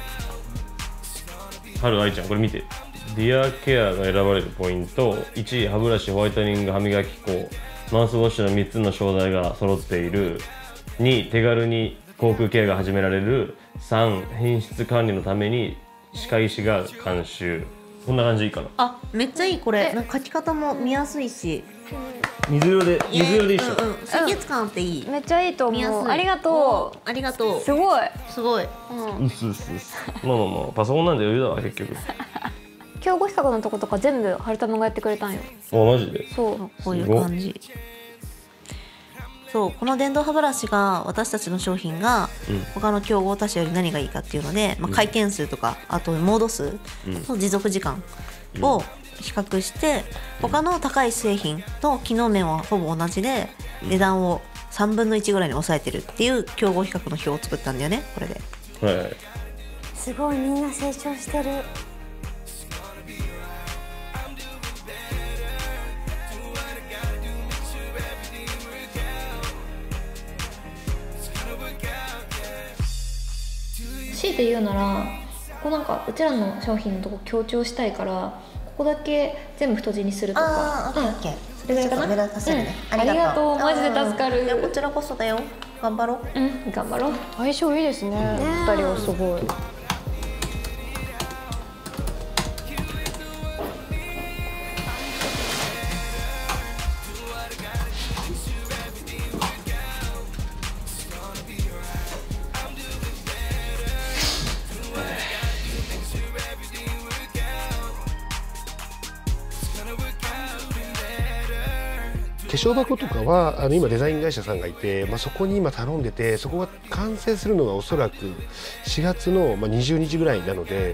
はる愛ちゃん、これ見て。ディアケアが選ばれるポイント、いちい歯ブラシ、ホワイトニング、歯磨き粉、マウスウォッシュのみっつの商材が揃っている。にい手軽に航空系が始められる。さん品質管理のために歯科医師が監修。こんな感じいいかな。 あ、めっちゃいいこれ。なんか書き方も見やすいし。 水色で水色でいいっしょ。 うんうん、清潔感あっていい。 めっちゃいいと思う。 見やすい。 ありがとう。 ありがとう。 すごい。 すごい。 うっすうっすうっす。まあまあまあパソコンなんで余裕だわ結局。 競合比較のとことか全部春玉がやってくれたんよ。 あ、マジで。 そう。 こういう感じ。そうこの電動歯ブラシが私たちの商品が他の競合他社より何がいいかっていうので、まあ、回転数とかあとモード数の持続時間を比較して他の高い製品と機能面はほぼ同じで値段をさんぶんのいちぐらいに抑えてるっていう競合比較の表を作ったんだよねこれで。 はい。 すごいみんな成長してる。 強いて言うならここなんかうちらの商品のとこ強調したいからここだけ全部太字にするとか。 あー、オッケーオッケー。 それぐらいかな。 目立たせるね。 ありがとう。マジで助かる。 いやこちらこそだよ。頑張ろう。 うん、頑張ろう。 相性いいですね。二人はすごい。 化粧箱とかはあの今デザイン会社さんがいて、まあ、そこに今頼んでてそこが完成するのがおそらくしがつのまあにじゅうにちぐらいなので。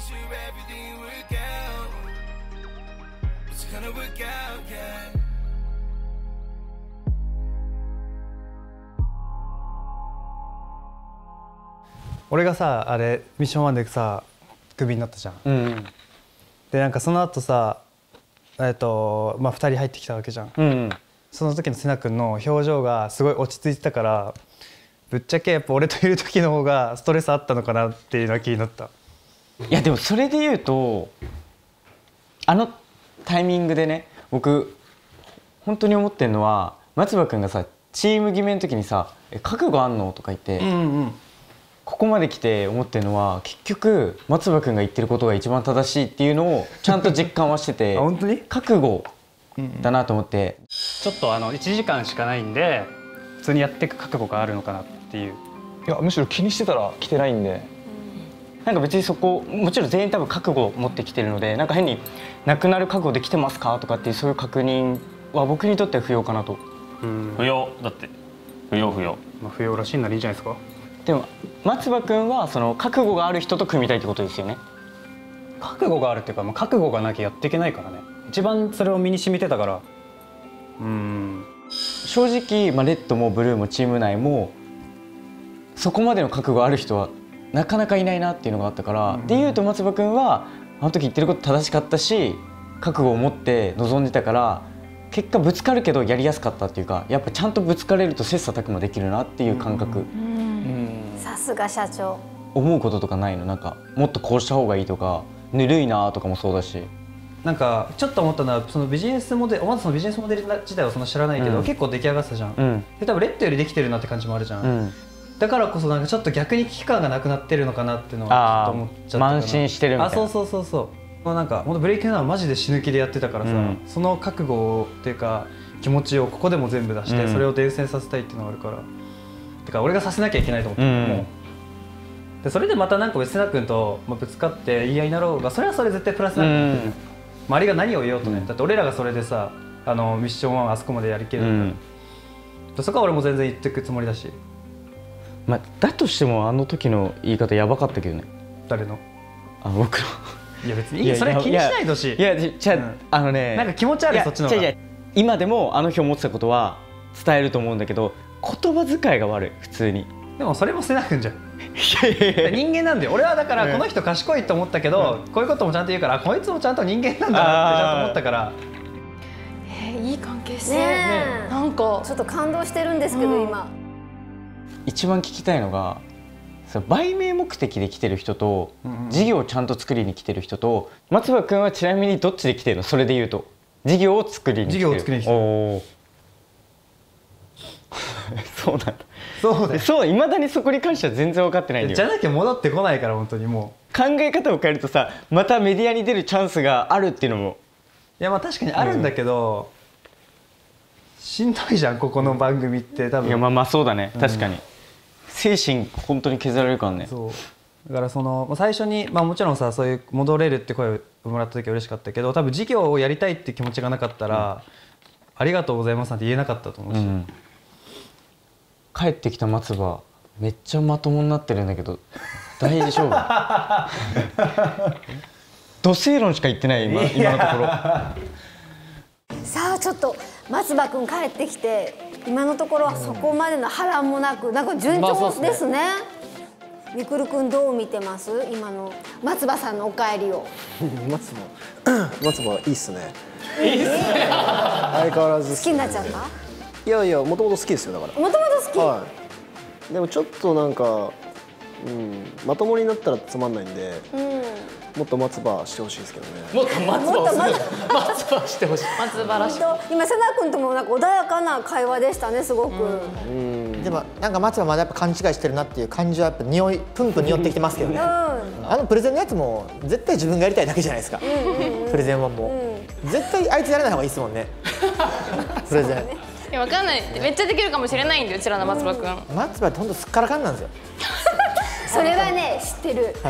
俺がさあれミッションワンでさクビになったじゃん、うんうん、でなんかその後さえっとまあふたり入ってきたわけじゃん、うんうん、その時の瀬名君の表情がすごい落ち着いてたからぶっちゃけやっぱ俺といる時の方がストレスあったのかなっていうのは気になった。 いやでもそれで言うとあのタイミングでね僕本当に思ってるのは松葉君がさチーム決めの時にさ「え覚悟あんの?」とか言って、うんうん、ここまで来て思ってるのは結局松葉君が言ってることが一番正しいっていうのをちゃんと実感はしてて本当に覚悟だなと思って、うん、 ちょっとあのいちじかんしかないんで普通にやっていく覚悟があるのかなっていう。 いやむしろ気にしてたら来てないんで、 なんか別にそこもちろん全員多分覚悟を持ってきてるのでなんか変になくなる覚悟できてますかとかっていうそういう確認は僕にとっては不要かなと。 不要だって不要不要、 まあ、不要らしいならいいじゃないですか。 でも松葉君はその覚悟がある人と組みたいってことですよね。 覚悟があるっていうか、まあ、覚悟がなきゃやっていけないからね。一番それを身に染みてたから。うん正直、まあ、レッドもブルーもチーム内もそこまでの覚悟ある人はなかなかいないなっていうのがあったから、うん、でいうと松葉君はあの時言ってること正しかったし覚悟を持って臨んでたから結果ぶつかるけどやりやすかったっていうかやっぱちゃんとぶつかれると切磋琢磨できるなっていう感覚。 さすが社長。 思うこととかないの？なんかもっとこうした方がいいとかぬるいなとかもそうだし。 なんかちょっと思ったのはそのビジネスモデルまずそのビジネスモデル自体はそんな知らないけど、うん、結構出来上がってたじゃん、うん、で多分レッドよりできてるなって感じもあるじゃん、うん、だからこそなんかちょっと逆に危機感がなくなってるのかなっていうのはちょっと思っちゃったかな。 慢心してるみたいな。 あ、そうそうそうそう。なんか本当ブレイキングダウンマジで死ぬ気でやってたからさ、うん、その覚悟っていうか気持ちをここでも全部出して、うん、それを伝染させたいっていうのがあるからてか俺がさせなきゃいけないと思って、うん、もうでそれでまたなんか瀬名君とぶつかって言い合いになろうがそれはそれ絶対プラスなんだよ、うん、周りが何を言おうとね、うん、だって俺らがそれでさあのミッションワンあそこまでやりきるんだ、うん、そこは俺も全然言っていくつもりだし、 まあ、だとしてもあの時の言い方やばかったけどね。 誰の？ あ僕のいや別にいいよそれは気にしないでほしい。 いやじゃあ、うん、あのねなんか気持ち悪いそっちの方が。いやいや今でもあの日思ってたことは伝えると思うんだけど言葉遣いが悪い普通に。 でもそれも瀬名君じゃん。人間なんだよ。俺はだからこの人賢いと思ったけど、うん、こういうこともちゃんと言うからこいつもちゃんと人間なんだなってちゃんと思ったから。 えー、いい関係性。ねえ、なんかちょっと感動してるんですけど、うん、今。 一番聞きたいのがその売名目的で来てる人と、うんうん、事業をちゃんと作りに来てる人と松葉君はちなみにどっちで来てるの？それで言うと事業を作りに来てる。 事業を作りに来てる。 おそうなんだ。 そうだよ。 そう、いまだにそこに関しては全然分かってないんだよ。 じゃなきゃ戻ってこないから本当にもう考え方を変えるとさ、またメディアに出るチャンスがあるっていうのも、 いやまあ確かにあるんだけど、うん、しんどいじゃんここの番組って多分。 いやまあまあそうだね、確かに、うん、精神本当に削られるからね。 そうだからその最初に、まあ、もちろんさそういう戻れるって声をもらった時は嬉しかったけど、多分事業をやりたいって気持ちがなかったら、うん、ありがとうございますなんて言えなかったと思うし、うん、 帰ってきた松葉めっちゃまともになってるんだけど大丈夫？土星論しか言ってない 今, 今のところ。 さあちょっと松葉くん帰ってきて今のところはそこまでの波乱もなくなんか順調ですね。みくるくんどう見てます？今の松葉さんのお帰りを。 松葉松葉いいっすね。 いいっすね。 相変わらず好きになっちゃった？ いやいやもともと好きですよだから。 もともと好き。 はい。でもちょっとなんか、うん、まともになったらつまんないんで、うん、もっと松葉してほしいですけどね。 もっと松葉松葉してほしい。 松葉らしい。 今瀬名君ともなんか穏やかな会話でしたねすごく。 うん、でもなんか松葉まだやっぱ勘違いしてるなっていう感じはやっぱ匂いプンプン匂ってきてますけどね。うん、あのプレゼンのやつも絶対自分がやりたいだけじゃないですか。プレゼンはもう、うん、絶対あいつやらない方がいいですもんね。プレゼン。 いやわかんない。めっちゃできるかもしれないんでうちらの松葉くん。 松葉ってほんとすっからかんなんですよ。 それはね知ってる。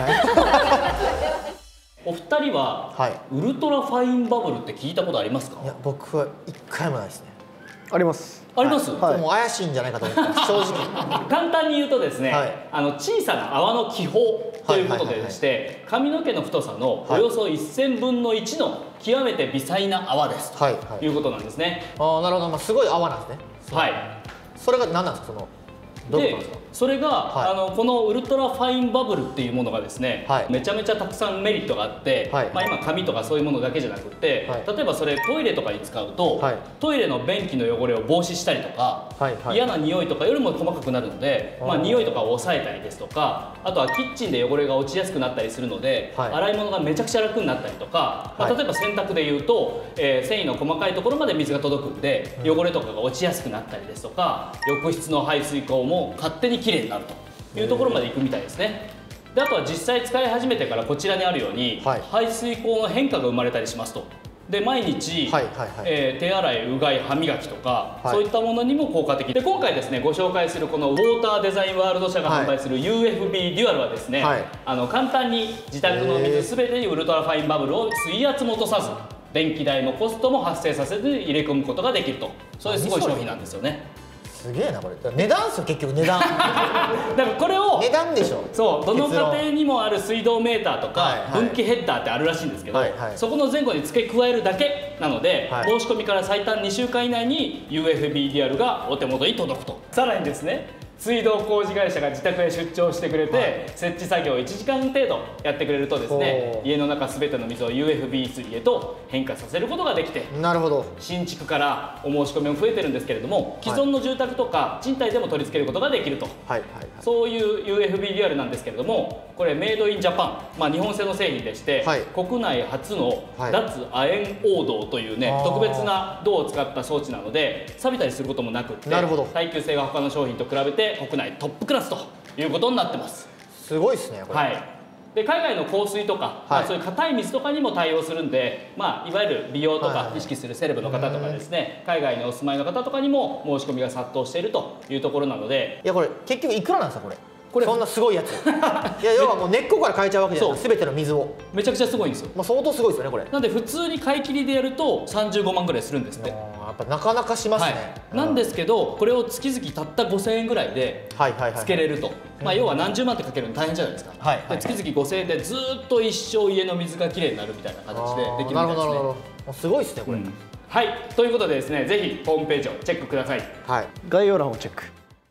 お二人は、はい、ウルトラファインバブルって聞いたことありますか？ いや僕は一回もないですね。 あります。 あります？ はい、もう怪しいんじゃないかと思って正直。 簡単に言うとですね、はい、あの小さな泡の気泡ということでして髪の毛の太さのおよそせんぶんのいちの極めて微細な泡ですということなんですね。 ああなるほど、まあ、すごい泡なんですね。 はい。 それが何なんですかその。 でそれが、はい、あのこのウルトラファインバブルっていうものがですね、はい、めちゃめちゃたくさんメリットがあって、はい、まあ、今紙とかそういうものだけじゃなくて、はい、例えばそれトイレとかに使うと、はい、トイレの便器の汚れを防止したりとか、はいはい、嫌な匂いとかよりも細かくなるので、まあ、匂いとかを抑えたりですとか、あとはキッチンで汚れが落ちやすくなったりするので、はい、洗い物がめちゃくちゃ楽になったりとか、まあ、例えば洗濯でいうと、えー、繊維の細かいところまで水が届くんで、汚れとかが落ちやすくなったりですとか、浴室の排水口も勝手にきれいになるというところまでいくみたいですね。であとは実際使い始めてからこちらにあるように、はい、排水口の変化が生まれたりしますと。で毎日、えー、手洗いうがい歯磨きとか、はい、そういったものにも効果的で、今回ですねご紹介するこのウォーターデザインワールド社が販売する ユーエフビー デュアルはですね、はい、あの簡単に自宅の水全てにウルトラファインバブルを水圧も落とさず電気代のコストも発生させず入れ込むことができると、そういうすごい商品なんですよね。 すげえなこれ。値段っすよ結局値段。だからこれを値段でしょ。 そうどの家庭にもある水道メーターとか分岐ヘッダーってあるらしいんですけど、そこの前後に付け加えるだけなので、はい、申し込みから最短にしゅうかん以内に ユーエフビー デュアルがお手元に届くと。さらにですね水道工事会社が自宅へ出張してくれて、はい、設置作業をいちじかん程度やってくれるとですね、家の中すべての水を ユーエフビースリー へと変化させることができて、 なるほど。 新築からお申し込みも増えてるんですけれども、既存の住宅とか賃貸でも取り付けることができると、はいはいはい、そういう ユーエフビー デュアルなんですけれども、これメイドインジャパン、まあ、日本製の製品でして、はい、国内初の脱亜鉛黄銅というね、はい、特別な銅を使った装置なので錆びたりすることもなくって、なるほど、耐久性が他の商品と比べて国内トップクラスということになってます。 すごいですねこれ。 はい。で海外の香水とか、はい、まあ、そういう硬い水とかにも対応するんで、まあ、いわゆる美容とか意識するセレブの方とかですね、海外にお住まいの方とかにも申し込みが殺到しているというところなので、 いやこれ結局いくらなんですかこれ。これそんなすごいやつ。いや要はもう根っこから変えちゃうわけじゃないですか、全ての水を。 めちゃくちゃすごいんですよ。 まあ相当すごいですよねこれ。 なんで普通に買い切りでやるとさんじゅうごまんぐらいするんですって。 やっぱなかなかしますね。 はい、なんですけどこれを月々たったごせんえんぐらいでつけれると。まあ要は何十万ってかけるの大変じゃないですか。はいはいはい、で月々ごせんえんでずっと一生家の水がきれいになるみたいな形でできるみたいですね。なるほどなるほど。すごいですねこれ。うん、 はい、ということでですね、ぜひホームページをチェックください。 はい。概要欄をチェック。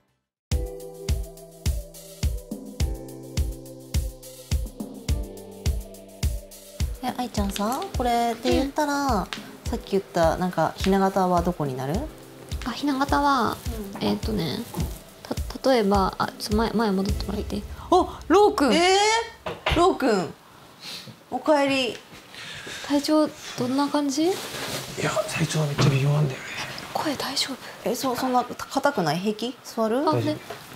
え、愛ちゃんさ、これで言ったら、うん、さっき言ったなんかひな形はどこになる？ あ、ひな形は、うん、えっとね、た例えば、あ、ちょっと前前戻ってもらって。あ、ローくん。 えー、ローくん。おかえり。 体調どんな感じ？いや、体調はめっちゃ微妙なんだよね。 声大丈夫？ え、そそんな硬くない？平気？座る？ あ、ね。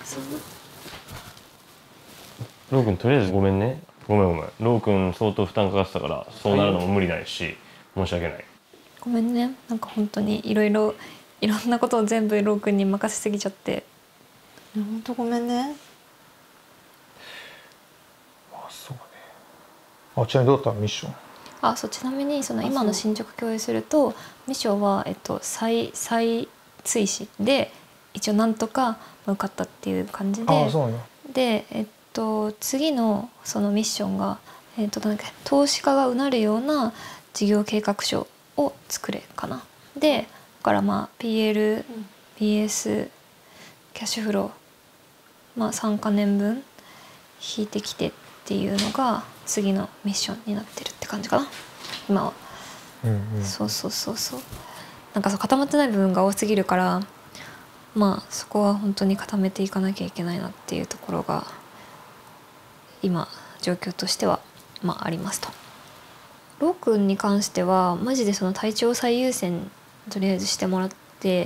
ロー君とりあえずごめんね。ごめんごめん。ロー君相当負担かかってたからそうなるのも無理ないし申し訳ない。 ごめんね。なんか本当にいろいろいろんなことを全部ロー君に任せすぎちゃって。 本当ごめんね。 あ、そうね。あ、ちなみにどうだったミッション？ あ、そう、ちなみにその今の進捗共有するとミッションは、えっと、再再追試で一応なんとか受かったっていう感じで、 あ、そうね。 で、えっと、次のそのミッションが、えっと、なんだっけ、投資家がうなるような事業計画書を作れかな。で、だからまあ ピーエル、ビーエス、キャッシュフロー、まあ、さんかねんぶん引いてきてっていうのが次のミッションになってるって感じかな今は。うんうん、そうそうそうそう。なんかそう固まってない部分が多すぎるから、まあそこは本当に固めていかなきゃいけないなっていうところが今状況としてはまあありますと。ロー君に関してはマジでその体調最優先とりあえずしてもらって、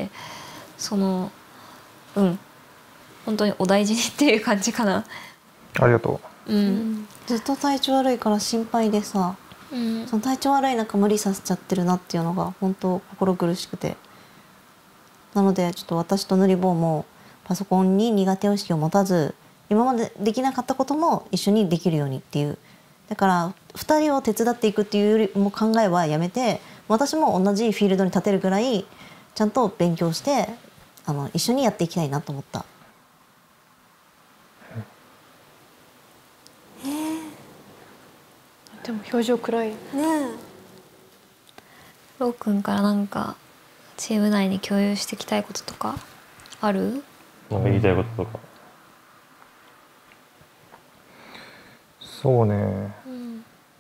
そのうん本当にお大事にっていう感じかな。 ありがとう。うん、ずっと体調悪いから心配でさ、うん、その体調悪い中無理させちゃってるなっていうのが本当心苦しくて、なのでちょっと私とぬりぼうもパソコンに苦手意識を持たず、今までできなかったことも一緒にできるようにっていう、だからふたりを手伝っていくっていうよりも考えはやめて、私も同じフィールドに立てるぐらいちゃんと勉強してあの一緒にやっていきたいなと思った。 でも表情暗いね。 ロー君からなんかチーム内に共有していきたいこととかある？ なんか言いたいこととか。 そうね、うん、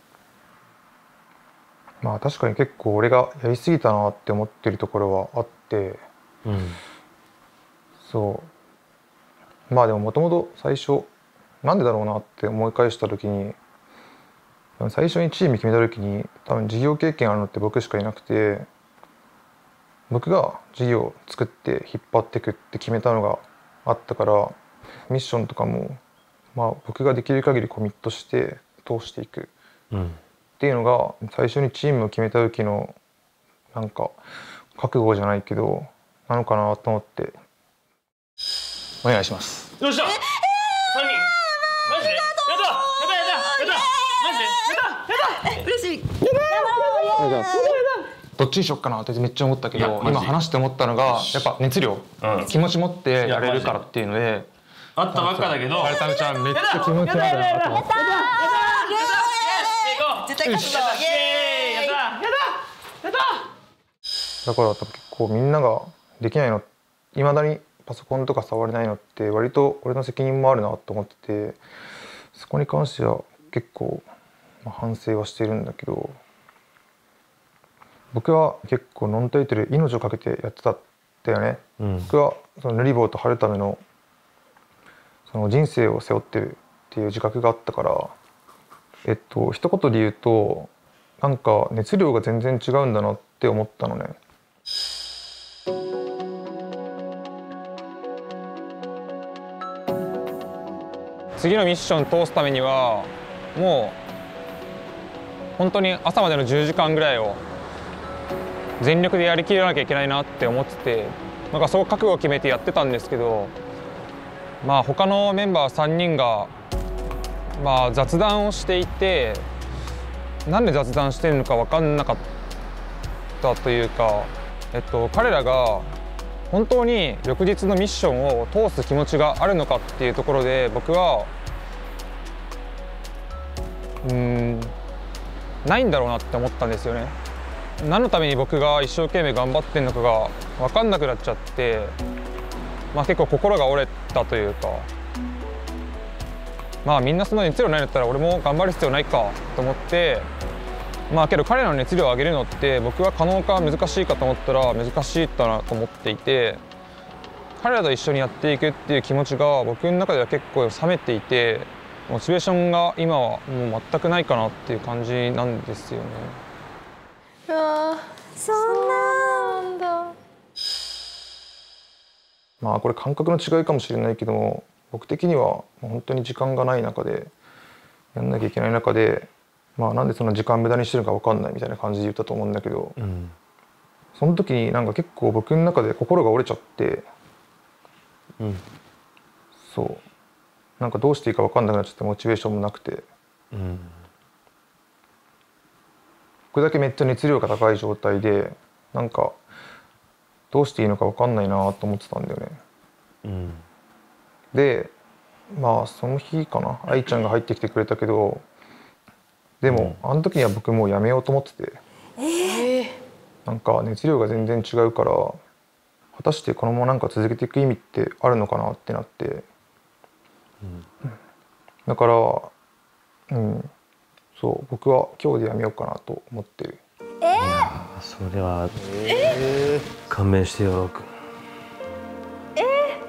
まあ確かに結構俺がやりすぎたなって思ってるところはあって、うん、そうまあでももともと最初なんでだろうなって思い返した時に、最初にチーム決めた時に多分事業経験あるのって僕しかいなくて、僕が事業を作って引っ張っていくって決めたのがあったから、ミッションとかもまあ僕ができる限りコミットして通していくっていうのが最初にチームを決めた時のなんか覚悟じゃないけどなのかなと思ってお願いします。 よっしゃ、えー、さんにんマジでやったやったやったやったマジでやったやった嬉しい。 どっちにしよっかなってめっちゃ思ったけど、今話して思ったのがやっぱ熱量、うん、気持ち持ってやれるからっていうので、 あったばっかだけど、 はるたむちゃんめっちゃ気持ちあるなと思って。 絶対勝つぞ。イエーイ。やったやったやった。 だから多分結構みんなができないの、いまだにパソコンとか触れないのって割と俺の責任もあるなと思ってて、そこに関しては結構、まあ、反省はしているんだけど、僕は結構ノンタイトル命をかけてやってたんだよね、うん、僕はそのヌリボーとハルタムのその人生を背負ってるっていう自覚があったから、えっと一言で言うとなんか熱量が全然違うんだなって思ったのね。次のミッション通すためにはもう本当に朝までのじゅうじかんぐらいを全力でやりきらなきゃいけないなって思ってて、なんかそう覚悟を決めてやってたんですけど、まあ他のメンバーさんにんがまあ雑談をしていて、なんで雑談してるのか分かんなかったというか、えっと彼らが本当に翌日のミッションを通す気持ちがあるのかっていうところで、僕はうーんないんだろうなって思ったんですよね。何のために僕が一生懸命頑張ってんのかが分かんなくなっちゃって、まあ、結構心が折れたというか、まあみんなその熱量ないんだったら俺も頑張る必要ないかと思って、まあけど彼らの熱量を上げるのって僕は可能か難しいかと思ったら難しいかなと思っていて、彼らと一緒にやっていくっていう気持ちが僕の中では結構冷めていて、モチベーションが今はもう全くないかなっていう感じなんですよね。 うわ、そんなんだ。 まあこれ感覚の違いかもしれないけども、僕的にはもう本当に時間がない中でやんなきゃいけない中で、まあなんでそんな時間無駄にしてるか分かんないみたいな感じで言ったと思うんだけど、うん、その時になんか結構僕の中で心が折れちゃって、うん、そうなんかどうしていいか分かんなくなっちゃって、モチベーションもなくて、うん、僕だけめっちゃ熱量が高い状態でなんかどうしていいのか分かんないなと思ってたんだよね。うん、でまあその日かな、愛ちゃんが入ってきてくれたけど、でも、うん、あの時には僕もうやめようと思ってて、えー、なんか熱量が全然違うから果たしてこのままなんか続けていく意味ってあるのかなってなって、うん、だから、うん、そう僕は今日でやめようかなと思ってる。 えー、 それは、えー、勘弁してよロー君。 え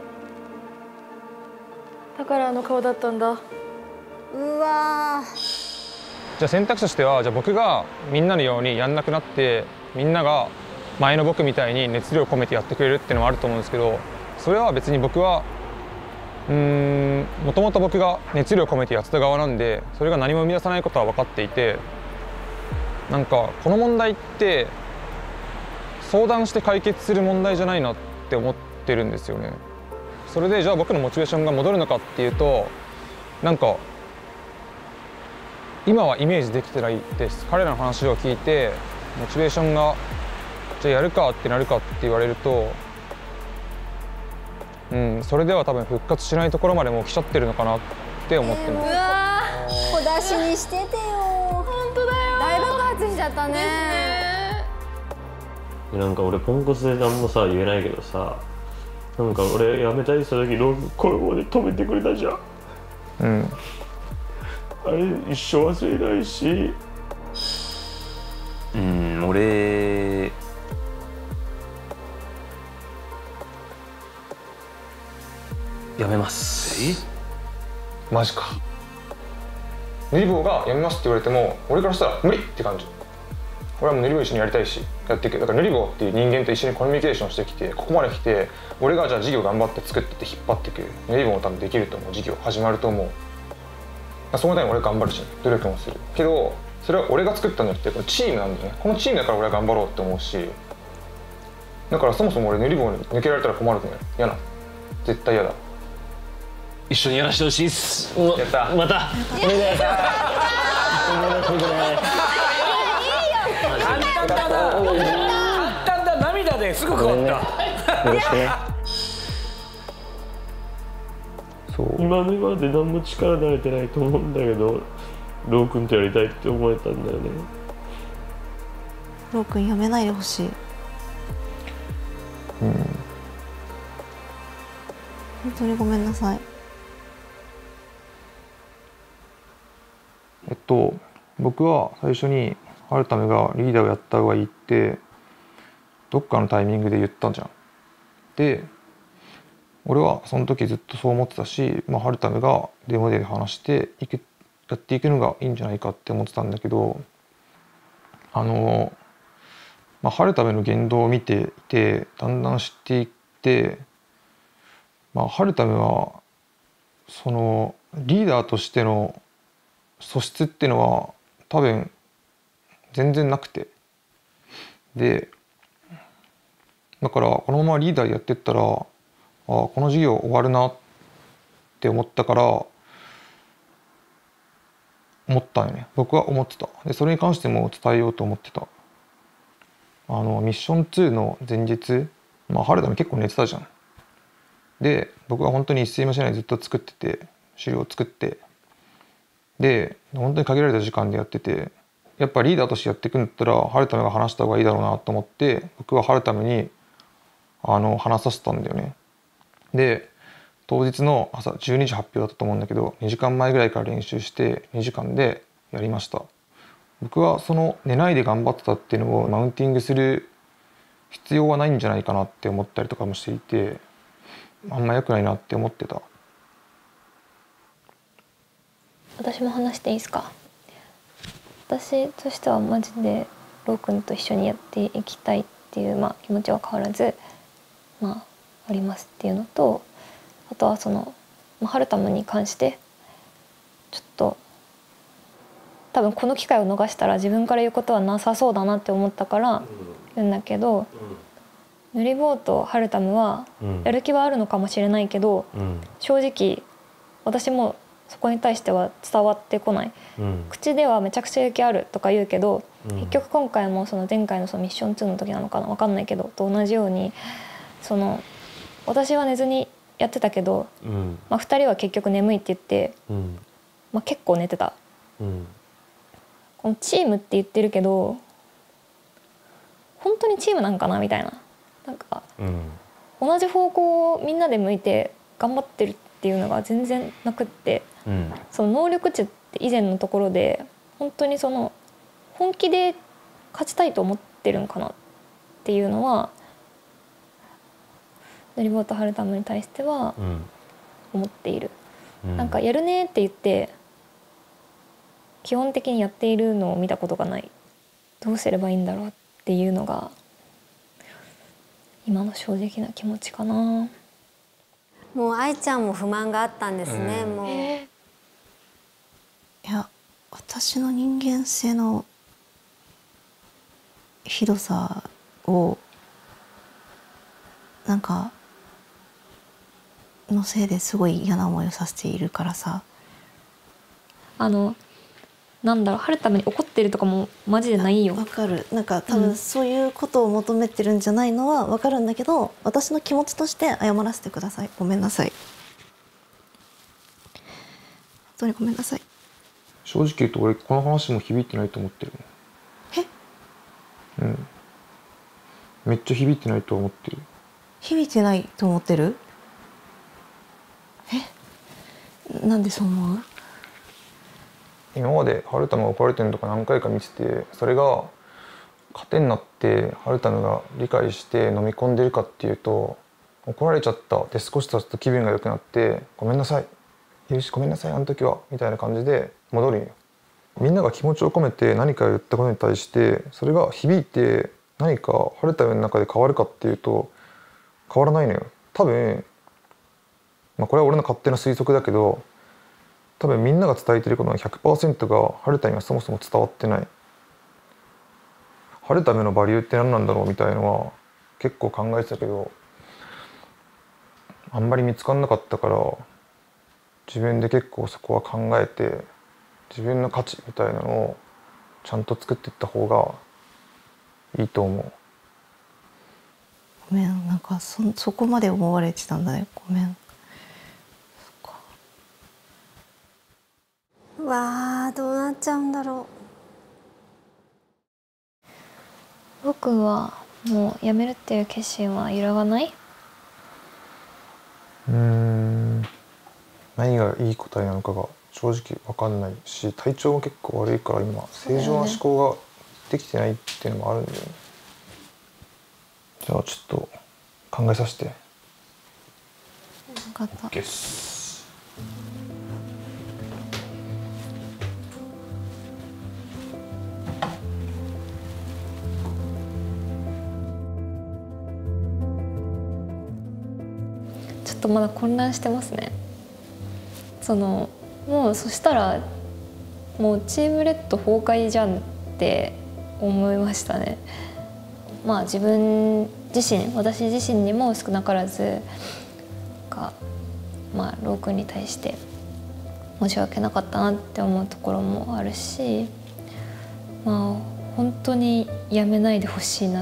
ー、だからあの顔だったんだ。 うわじゃあ選択肢としては、じゃあ僕がみんなのようにやんなくなって、みんなが前の僕みたいに熱量を込めてやってくれるっていうのもあると思うんですけど、それは別に僕はうーんもともと僕が熱量を込めてやってた側なんで、それが何も生み出さないことは分かっていて、なんかこの問題って相談して解決する問題じゃないなって思ってるんですよね。それでじゃあ僕のモチベーションが戻るのかっていうと、なんか今はイメージできてないです。彼らの話を聞いてモチベーションがじゃあやるかってなるかって言われると、うん、それでは多分復活しないところまでもう来ちゃってるのかなって思ってます。 うわ小出しにしててよ。 本当だよ。 大爆発しちゃったね。 なんか俺ポンコツで何もさ言えないけどさ、なんか俺辞めたりした時ロー君これまで止めてくれたじゃん。うん。あれ一生忘れないし。 うん俺やめます。 えマジか。ネリボーがやめますって言われても俺からしたら無理って感じ。俺はもうネリボー一緒にやりたいしやっていく。だからネリボーっていう人間と一緒にコミュニケーションしてきて、ここまで来て俺がじゃあ事業頑張って作ってって引っ張っていく。ネリボーも多分できると思う。事業始まると思う。そのために俺頑張るし努力もするけど、それは俺が作ったんじゃなくてこのチームなんだよね。このチームだから俺は頑張ろうって思うし、だからそもそも俺ネリボーに抜けられたら困るのよ。嫌な、絶対嫌だ。 一緒にやらせてほしいっす。 やった。 またお願いします。 簡単だな。簡単だ。涙ですぐ変わった。 よろしくね。今まで何も力慣れてないと思うんだけど、ロー君とやりたいって思えたんだよね。 ロー君やめないでほしい。うん、本当にごめんなさい。 えっと僕は最初にハルタムがリーダーをやった方がいいってどっかのタイミングで言ったじゃん。で俺はその時ずっとそう思ってたし、まあ、ハルタムがデモで話していくやっていくのがいいんじゃないかって思ってたんだけど、あの、まあ、ハルタムの言動を見ていてだんだん知っていって、まあ、ハルタムはそのリーダーとしての素質っていうのは多分全然なくて、でだからこのままリーダーやってったらあこの授業終わるなって思ったから思ったんよね。僕は思ってた。でそれに関しても伝えようと思ってた。あのミッションツーの前日、まあハルタム結構寝てたじゃん。で僕は本当に一睡もしないでずっと作ってて資料を作って、で本当に限られた時間でやってて、やっぱリーダーとしてやっていくんだったらハルタムが話した方がいいだろうなと思って僕はハルタムにあの話させたんだよね。で当日の朝じゅうにじ発表だったと思うんだけどにじかんまえぐらいから練習してにじかんでやりました。僕はその寝ないで頑張ってたっていうのをマウンティングする必要はないんじゃないかなって思ったりとかもしていて、あんま良くないなって思ってた。 私も話していいですか。私としてはマジでロー君と一緒にやっていきたいっていう、まあ、気持ちは変わらず、まあ、 ありますっていうのと、あとはそのハルタムに関してちょっと多分この機会を逃したら自分から言うことはなさそうだなって思ったから言うんだけど、ヌリボーとハルタムはやる気はあるのかもしれないけど、正直私もそこに対しては伝わってこない、口ではめちゃくちゃやる気あるとか言うけど、結局今回もその前回のそのミッションツーの時なのかな分かんないけどと同じように、その私は寝ずにやってたけど、まあ、ふたりは結局眠いって言って、まあ、結構寝てた。このチームって言ってるけど本当にチームなんかなみたいな、なんか同じ方向をみんなで向いて頑張ってるっていうのが全然なくって、その能力値って以前のところで本当にその本気で勝ちたいと思ってるんかなっていうのはヌリボーとハルタムに対しては思っている。なんかやるねって言って基本的にやっているのを見たことがない。どうすればいいんだろうっていうのが今の正直な気持ちかな。 もう愛ちゃんも不満があったんですね、うん、もう、えー、いや私の人間性のひどさをなんかのせいですごい嫌な思いをさせているからさ、 あのなんだろう、ハルタムに怒ってるとかもマジでないよ。 わかる。なんか多分そういうことを求めてるんじゃないのはわかるんだけど、うん、私の気持ちとして謝らせてください。ごめんなさい。本当にごめんなさい。 正直言うと俺この話も響いてないと思ってる。え？うん。めっちゃ響いてないと思ってる。 響いてないと思ってる？え？なんでそう思う？ 今までハルタムが怒られてるのとか何回か見てて、それが糧になってハルタムが理解して飲み込んでるかっていうと、怒られちゃったで少し経つと気分が良くなってごめんなさい、よしごめんなさいあの時はみたいな感じで戻るんよ。みんなが気持ちを込めて何か言ったことに対してそれが響いて何かハルタムの中で変わるかっていうと変わらないのよ。多分、まあ、これは俺の勝手な推測だけど、多分みんなが伝えてることの ひゃくパーセント がハルタムにはそもそも伝わってない。ハルタムのバリューって何なんだろうみたいのは結構考えてたけど、あんまり見つかんなかったから、自分で結構そこは考えて自分の価値みたいなのをちゃんと作っていった方がいいと思う。 ごめん、なんか そ, そこまで思われてたんだね。ごめん。 わあ、どうなっちゃうんだろう。僕はもう辞めるっていう決心は揺らがない？ うーん、何がいい答えなのかが正直分かんないし、体調も結構悪いから今正常な思考ができてないっていうのもあるんだよね。じゃあちょっと考えさせて。 分かった。 OKです。 ちょっとまだ混乱してますね。そのもうそしたらもうチームレッド崩壊じゃんって思いましたね。まあ自分自身、私自身にも少なからずか、まあロー君に対して申し訳なかったなって思うところもあるし、まあ本当にやめないでほしいな。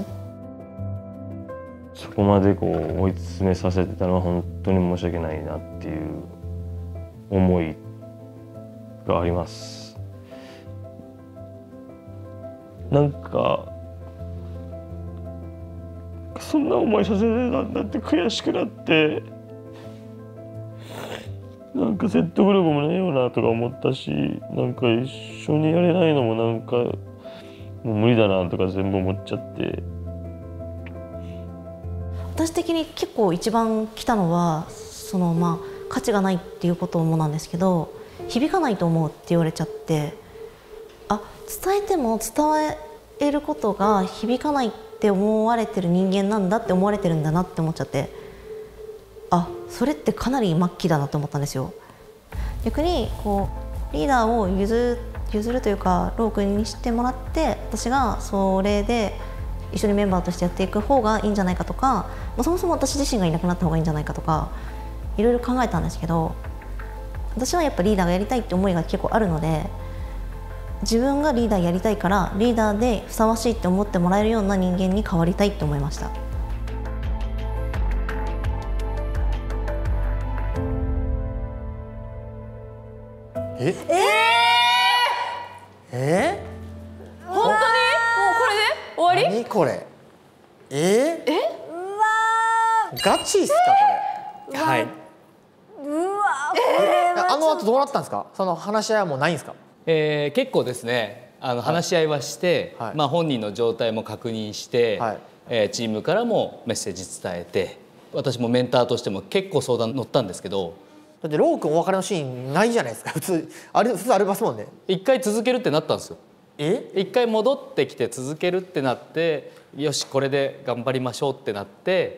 そこまでこう追い詰めさせてたのは本当に申し訳ないなっていう思いがあります。なんかそんな思いさせてたんだって悔しくなって、なんか説得力もないよなとか思ったし、なんか一緒にやれないのもなんかもう無理だなとか全部思っちゃって。 私的に結構一番来たのはそのまあ価値がないっていうこともなんですけど、響かないと思うって言われちゃって、あ、伝えても伝えることが響かないって思われてる人間なんだって思われてるんだなって思っちゃって、 あ、それってかなり末期だなと思ったんですよ。逆にこうリーダーを譲譲るというかロー君にしてもらって、私がそれで一緒にメンバーとしてやっていく方がいいんじゃないかとか、まあ、そもそも私自身がいなくなった方がいいんじゃないかとかいろいろ考えたんですけど、私はやっぱリーダーがやりたいって思いが結構あるので、自分がリーダーやりたいからリーダーでふさわしいって思ってもらえるような人間に変わりたいって思いました。 ええー、 え本当にもうこれで終わり？ 何これえー、 えうわガチっすかこれ？ はい。 うわこれはあの後どうなったんですか？その話し合いはもうないんですか？ えー、結構ですね、あの話し合いはして、はい、まあ本人の状態も確認して、はい、えー、チームからもメッセージ伝えて、私もメンターとしても結構相談乗ったんですけど。 だってロー君お別れのシーンないじゃないですか。普通あれ普通ありますもんね。 一回続けるってなったんですよ。 え？ 一回戻ってきて続けるってなって、よしこれで頑張りましょうってなって、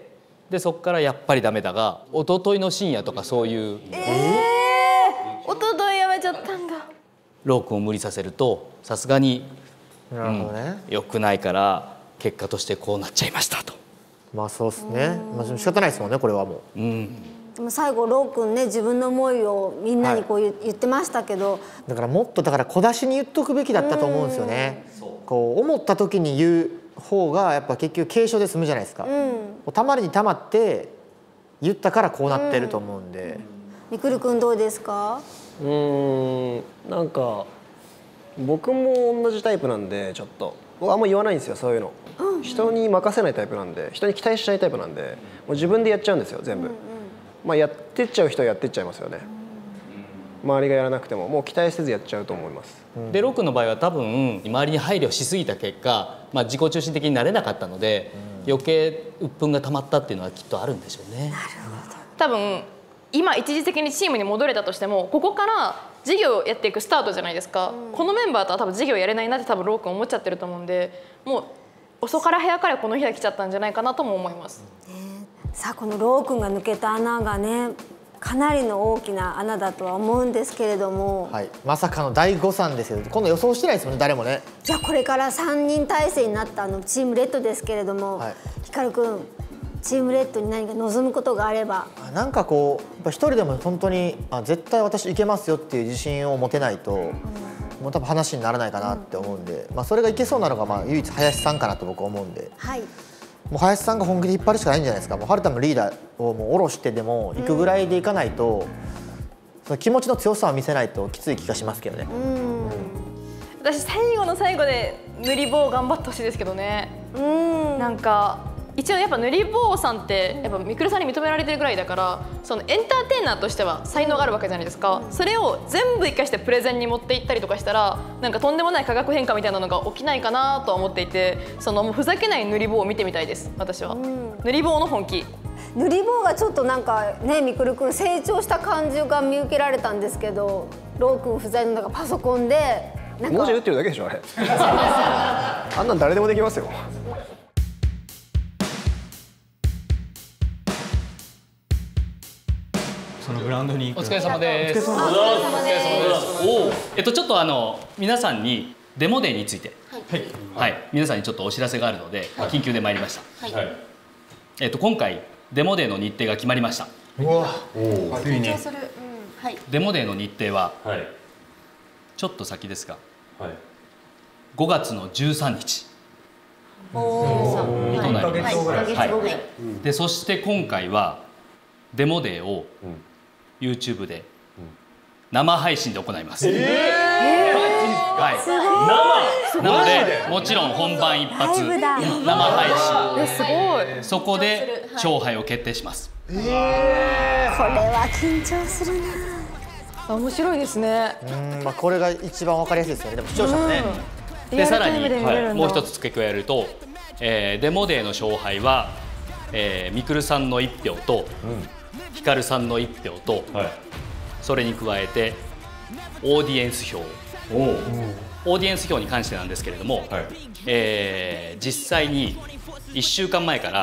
でそこからやっぱりダメだが、一昨日の深夜とかそういう。 ええー、一昨日やめちゃったんだ。 ロー君を無理させるとさすがになるほどね、 うん、良くないから結果としてこうなっちゃいましたと。 まあそうですね。まあ仕方ないですもんねこれはもう。 うん。 でも最後ロー君ね、自分の思いをみんなにこう言ってましたけど、 だからもっとだから小出しに言っとくべきだったと思うんですよね。こう思った時に言う方がやっぱ結局軽症で済むじゃないですか。うん、たまりにたまって言ったからこうなってると思うんで。 みくるくんどうですか？ うーん、なんか僕も同じタイプなんで、ちょっと僕あんま言わないんですよそういうの。うん、人に任せないタイプなんで、人に期待しないタイプなんで、もう自分でやっちゃうんですよ全部。うんうん、まあやってっちゃう人はやってっちゃいますよね。周りがやらなくてももう期待せずやっちゃうと思います。 でロー君の場合は多分周りに配慮しすぎた結果、まあ、自己中心的になれなかったので、うん、余計鬱憤が溜まったっていうのはきっとあるんでしょうね。 なるほど。 多分今一時的にチームに戻れたとしても、ここから事業をやっていくスタートじゃないですか。うん、このメンバーとは多分事業やれないなって多分ロー君思っちゃってると思うんで、もう遅かれ早かれこの日が来ちゃったんじゃないかなとも思います。 ね、さあこのロー君が抜けた穴がね、かなりの大きな穴だとは思うんですけれども、 はい、まさかのだいごさんですけど、今度予想してないですよね誰もね。 じゃあこれからさんにん体制になったあのチームレッドですけれども、はい、ひかるくんチームレッドに何か望むことがあれば。 なんかこうやっぱ一人でも本当にあ絶対私いけますよっていう自信を持てないと、うん、もう多分話にならないかなって思うんで、うん、まあそれがいけそうなのがまあ唯一林さんかなと僕は思うんで。はい、もう林さんが本気で引っ張るしかないんじゃないですか。もう春田のリーダーをもう下ろしてでも行くぐらいでいかないと、うん、その気持ちの強さを見せないときつい気がしますけどね。うん、 私最後の最後で塗り棒頑張ってほしいですけどね。うん、なんか一応やっぱ塗り棒さんってやっぱみくるさんに認められてるぐらいだから、そのエンターテイナーとしては才能があるわけじゃないですか。それを全部生かしてプレゼンに持っていったりとかしたら、なんかとんでもない化学変化みたいなのが起きないかなとは思っていて、そのもうふざけない塗り棒を見てみたいです私は。うん、塗り棒の本気。 塗り棒がちょっとなんかね、みくるくん成長した感じが見受けられたんですけど、ローくん不在の中パソコンでなんか文字打ってるだけでしょあれ。あんなん誰でもできますよ。 そのグラウンドにお疲れ様です。お疲れ様です。おお、えっとちょっとあの皆さんにデモデーについて、はい、はい、皆さんにちょっとお知らせがあるので、はい、緊急で参りました。はい。えっと今回デモデーの日程が決まりました。うわ、おお、ついに。デモデーの日程は、はい、ちょっと先ですが、はい、ごがつのじゅうさんにち。おお、となります。はい。でそして今回はデモデーを、うん、YouTube で生配信で行います。えー、はい。生なのでもちろん本番一発生配信。 すごい。 そこで勝敗を決定します。 えー、これは緊張するな。 面白いですね。 うん、まあこれが一番わかりやすいですよね。でも視聴者もね。 でさらに、はい、もう一つ付け加えると、えー、デモデーの勝敗は、えー、みくるさんのいち票と、うんひかるさんのいち票と、はい、それに加えてオーディエンス票。オーディエンス票に関してなんですけれども、はい、えー、実際にいっしゅうかんまえから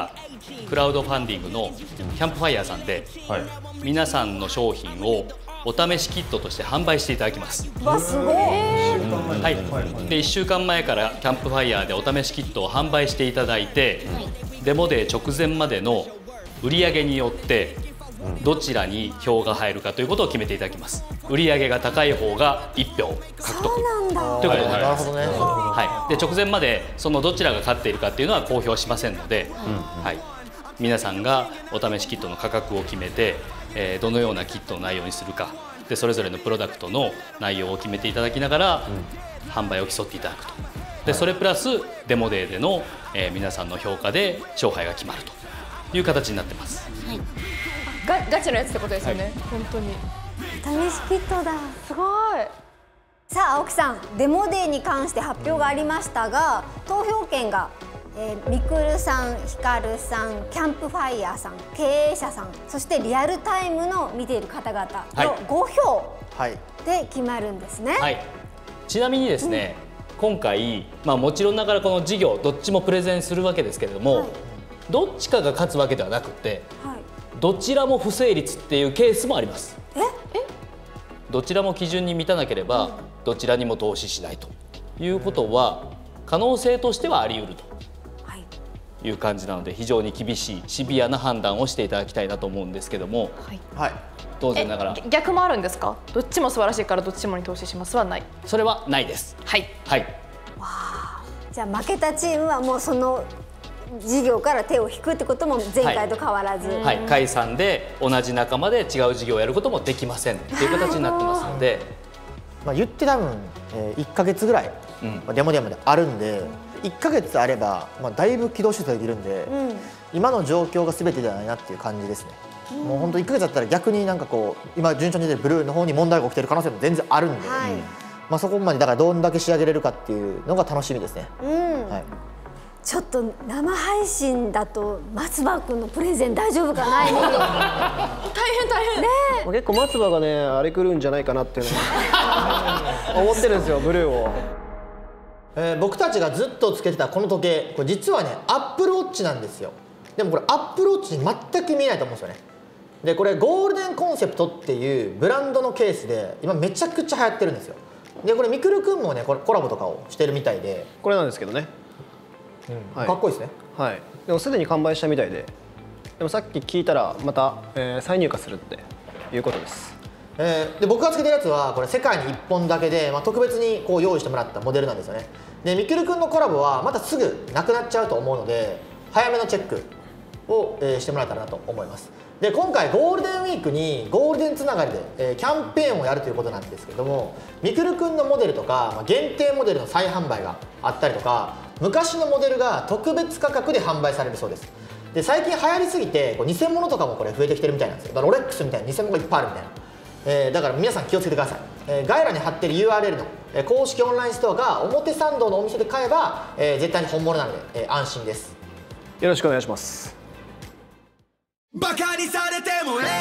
クラウドファンディングのキャンプファイヤーさんで、はい、皆さんの商品をお試しキットとして販売していただきます。 わ、すごい。 はい。でいっしゅうかんまえからキャンプファイヤーでお試しキットを販売していただいて、はい、デモデー直前までの売り上げによってどちらに票が入るかということを決めていただきます。売り上げが高い方がいち票獲得ということになります。はい。で直前までそのどちらが勝っているかっていうのは公表しませんので、はい。皆さんがお試しキットの価格を決めて、えー、どのようなキットの内容にするかでそれぞれのプロダクトの内容を決めていただきながら、うん、販売を競っていただくと。でそれプラスデモデーでの、えー、皆さんの評価で勝敗が決まるという形になってます。はい、 ガ, ガチのやつってことですよね、はい、本当にお試しキットだ。すごい。さあ青木さん、デモデーに関して発表がありましたが、投票権がえー、みくるさん、ひかるさん、キャンプファイヤーさん、経営者さん、そしてリアルタイムの見ている方々のご票で決まるんですね。はいはい、 ちなみにですね、うん、今回、まあ、もちろんながらこの事業どっちもプレゼンするわけですけれども、はい、どっちかが勝つわけではなくて、はい、どちらも不成立っていうケースもあります。ええどちらも基準に満たなければ、うん、どちらにも投資しないということは可能性としてはあり得ると。いう感じなので非常に厳しいシビアな判断をしていただきたいなと思うんですけども、はい、当然ながら逆もあるんですか？どっちも素晴らしいからどっちもに投資しますはない？ それはないです。はい、はい、わあ、じゃあ負けたチームはもうその事業から手を引くってことも前回と変わらず、 はいはい、解散で同じ仲間で違う事業をやることもできませんっていう形になってますので、 まあ言って多分、えー、いっかげつぐらい、うん、デモデモであるんで。いっかげつあれば、まあ、だいぶ軌道修正できるんで、うん、今の状況が全てではないなっていう感じですね、うん、もう本当いっかげつだったら逆になんかこう今順調に出てるブルーの方に問題が起きてる可能性も全然あるんで、はい、まあそこまでだからどんだけ仕上げれるかっていうのが楽しみですね、うんはい、 ちょっと生配信だと松葉君のプレゼン大丈夫かな大変大変、ね、結構松葉がねあれくるんじゃないかなっていうの思ってるんですよブルーを。 えー、僕たちがずっとつけてたこの時計、これ実はねアップルウォッチなんですよ。でもこれアップルウォッチに全く見えないと思うんですよね。でこれゴールデンコンセプトっていうブランドのケースで今めちゃくちゃ流行ってるんですよ。でこれみくるくんもねこれコラボとかをしてるみたいで、 これなんですけどね、 うんはい、かっこいいですね。 はい、でもすでに完売したみたいで、でもさっき聞いたらまた、えー、再入荷するっていうことです。 えー、で僕がつけてるやつはこれ世界にいっぽんだけで、まあ、特別にこう用意してもらったモデルなんですよね。でみくるくんのコラボはまたすぐなくなっちゃうと思うので早めのチェックを、えー、してもらえたらなと思います。で今回ゴールデンウィークにゴールデンつながりで、えー、キャンペーンをやるということなんですけども、みくるくんのモデルとか、まあ、限定モデルの再販売があったりとか昔のモデルが特別価格で販売されるそうです。で最近流行りすぎてこう偽物とかもこれ増えてきてるみたいなんですよ。だからロレックスみたいな偽物がいっぱいあるみたいな。えー、だから皆さん気をつけてください。えー、概要欄に貼ってる ユーアールエル の、えー、公式オンラインストアが表参道のお店で買えば、えー、絶対に本物なので、えー、安心です。 よろしくお願いします。 バカにされてもえ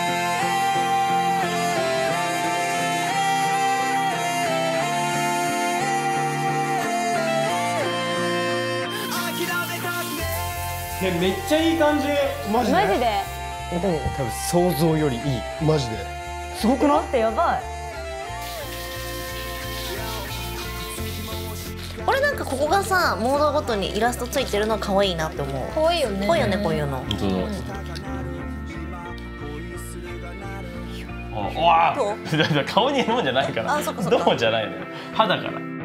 えめっちゃいい感じ。 マジでマジで多分想像よりいい。 マジですごくない？待ってやばい。 これなんかここがさモードごとにイラストついてるの可愛いなって思う。 可愛いよね。 可愛いよねこういうの。 本当だ。あ、わあ。顔にいるもんじゃないから。 あ、そっかそっか。 どうじゃないのよ。肌から。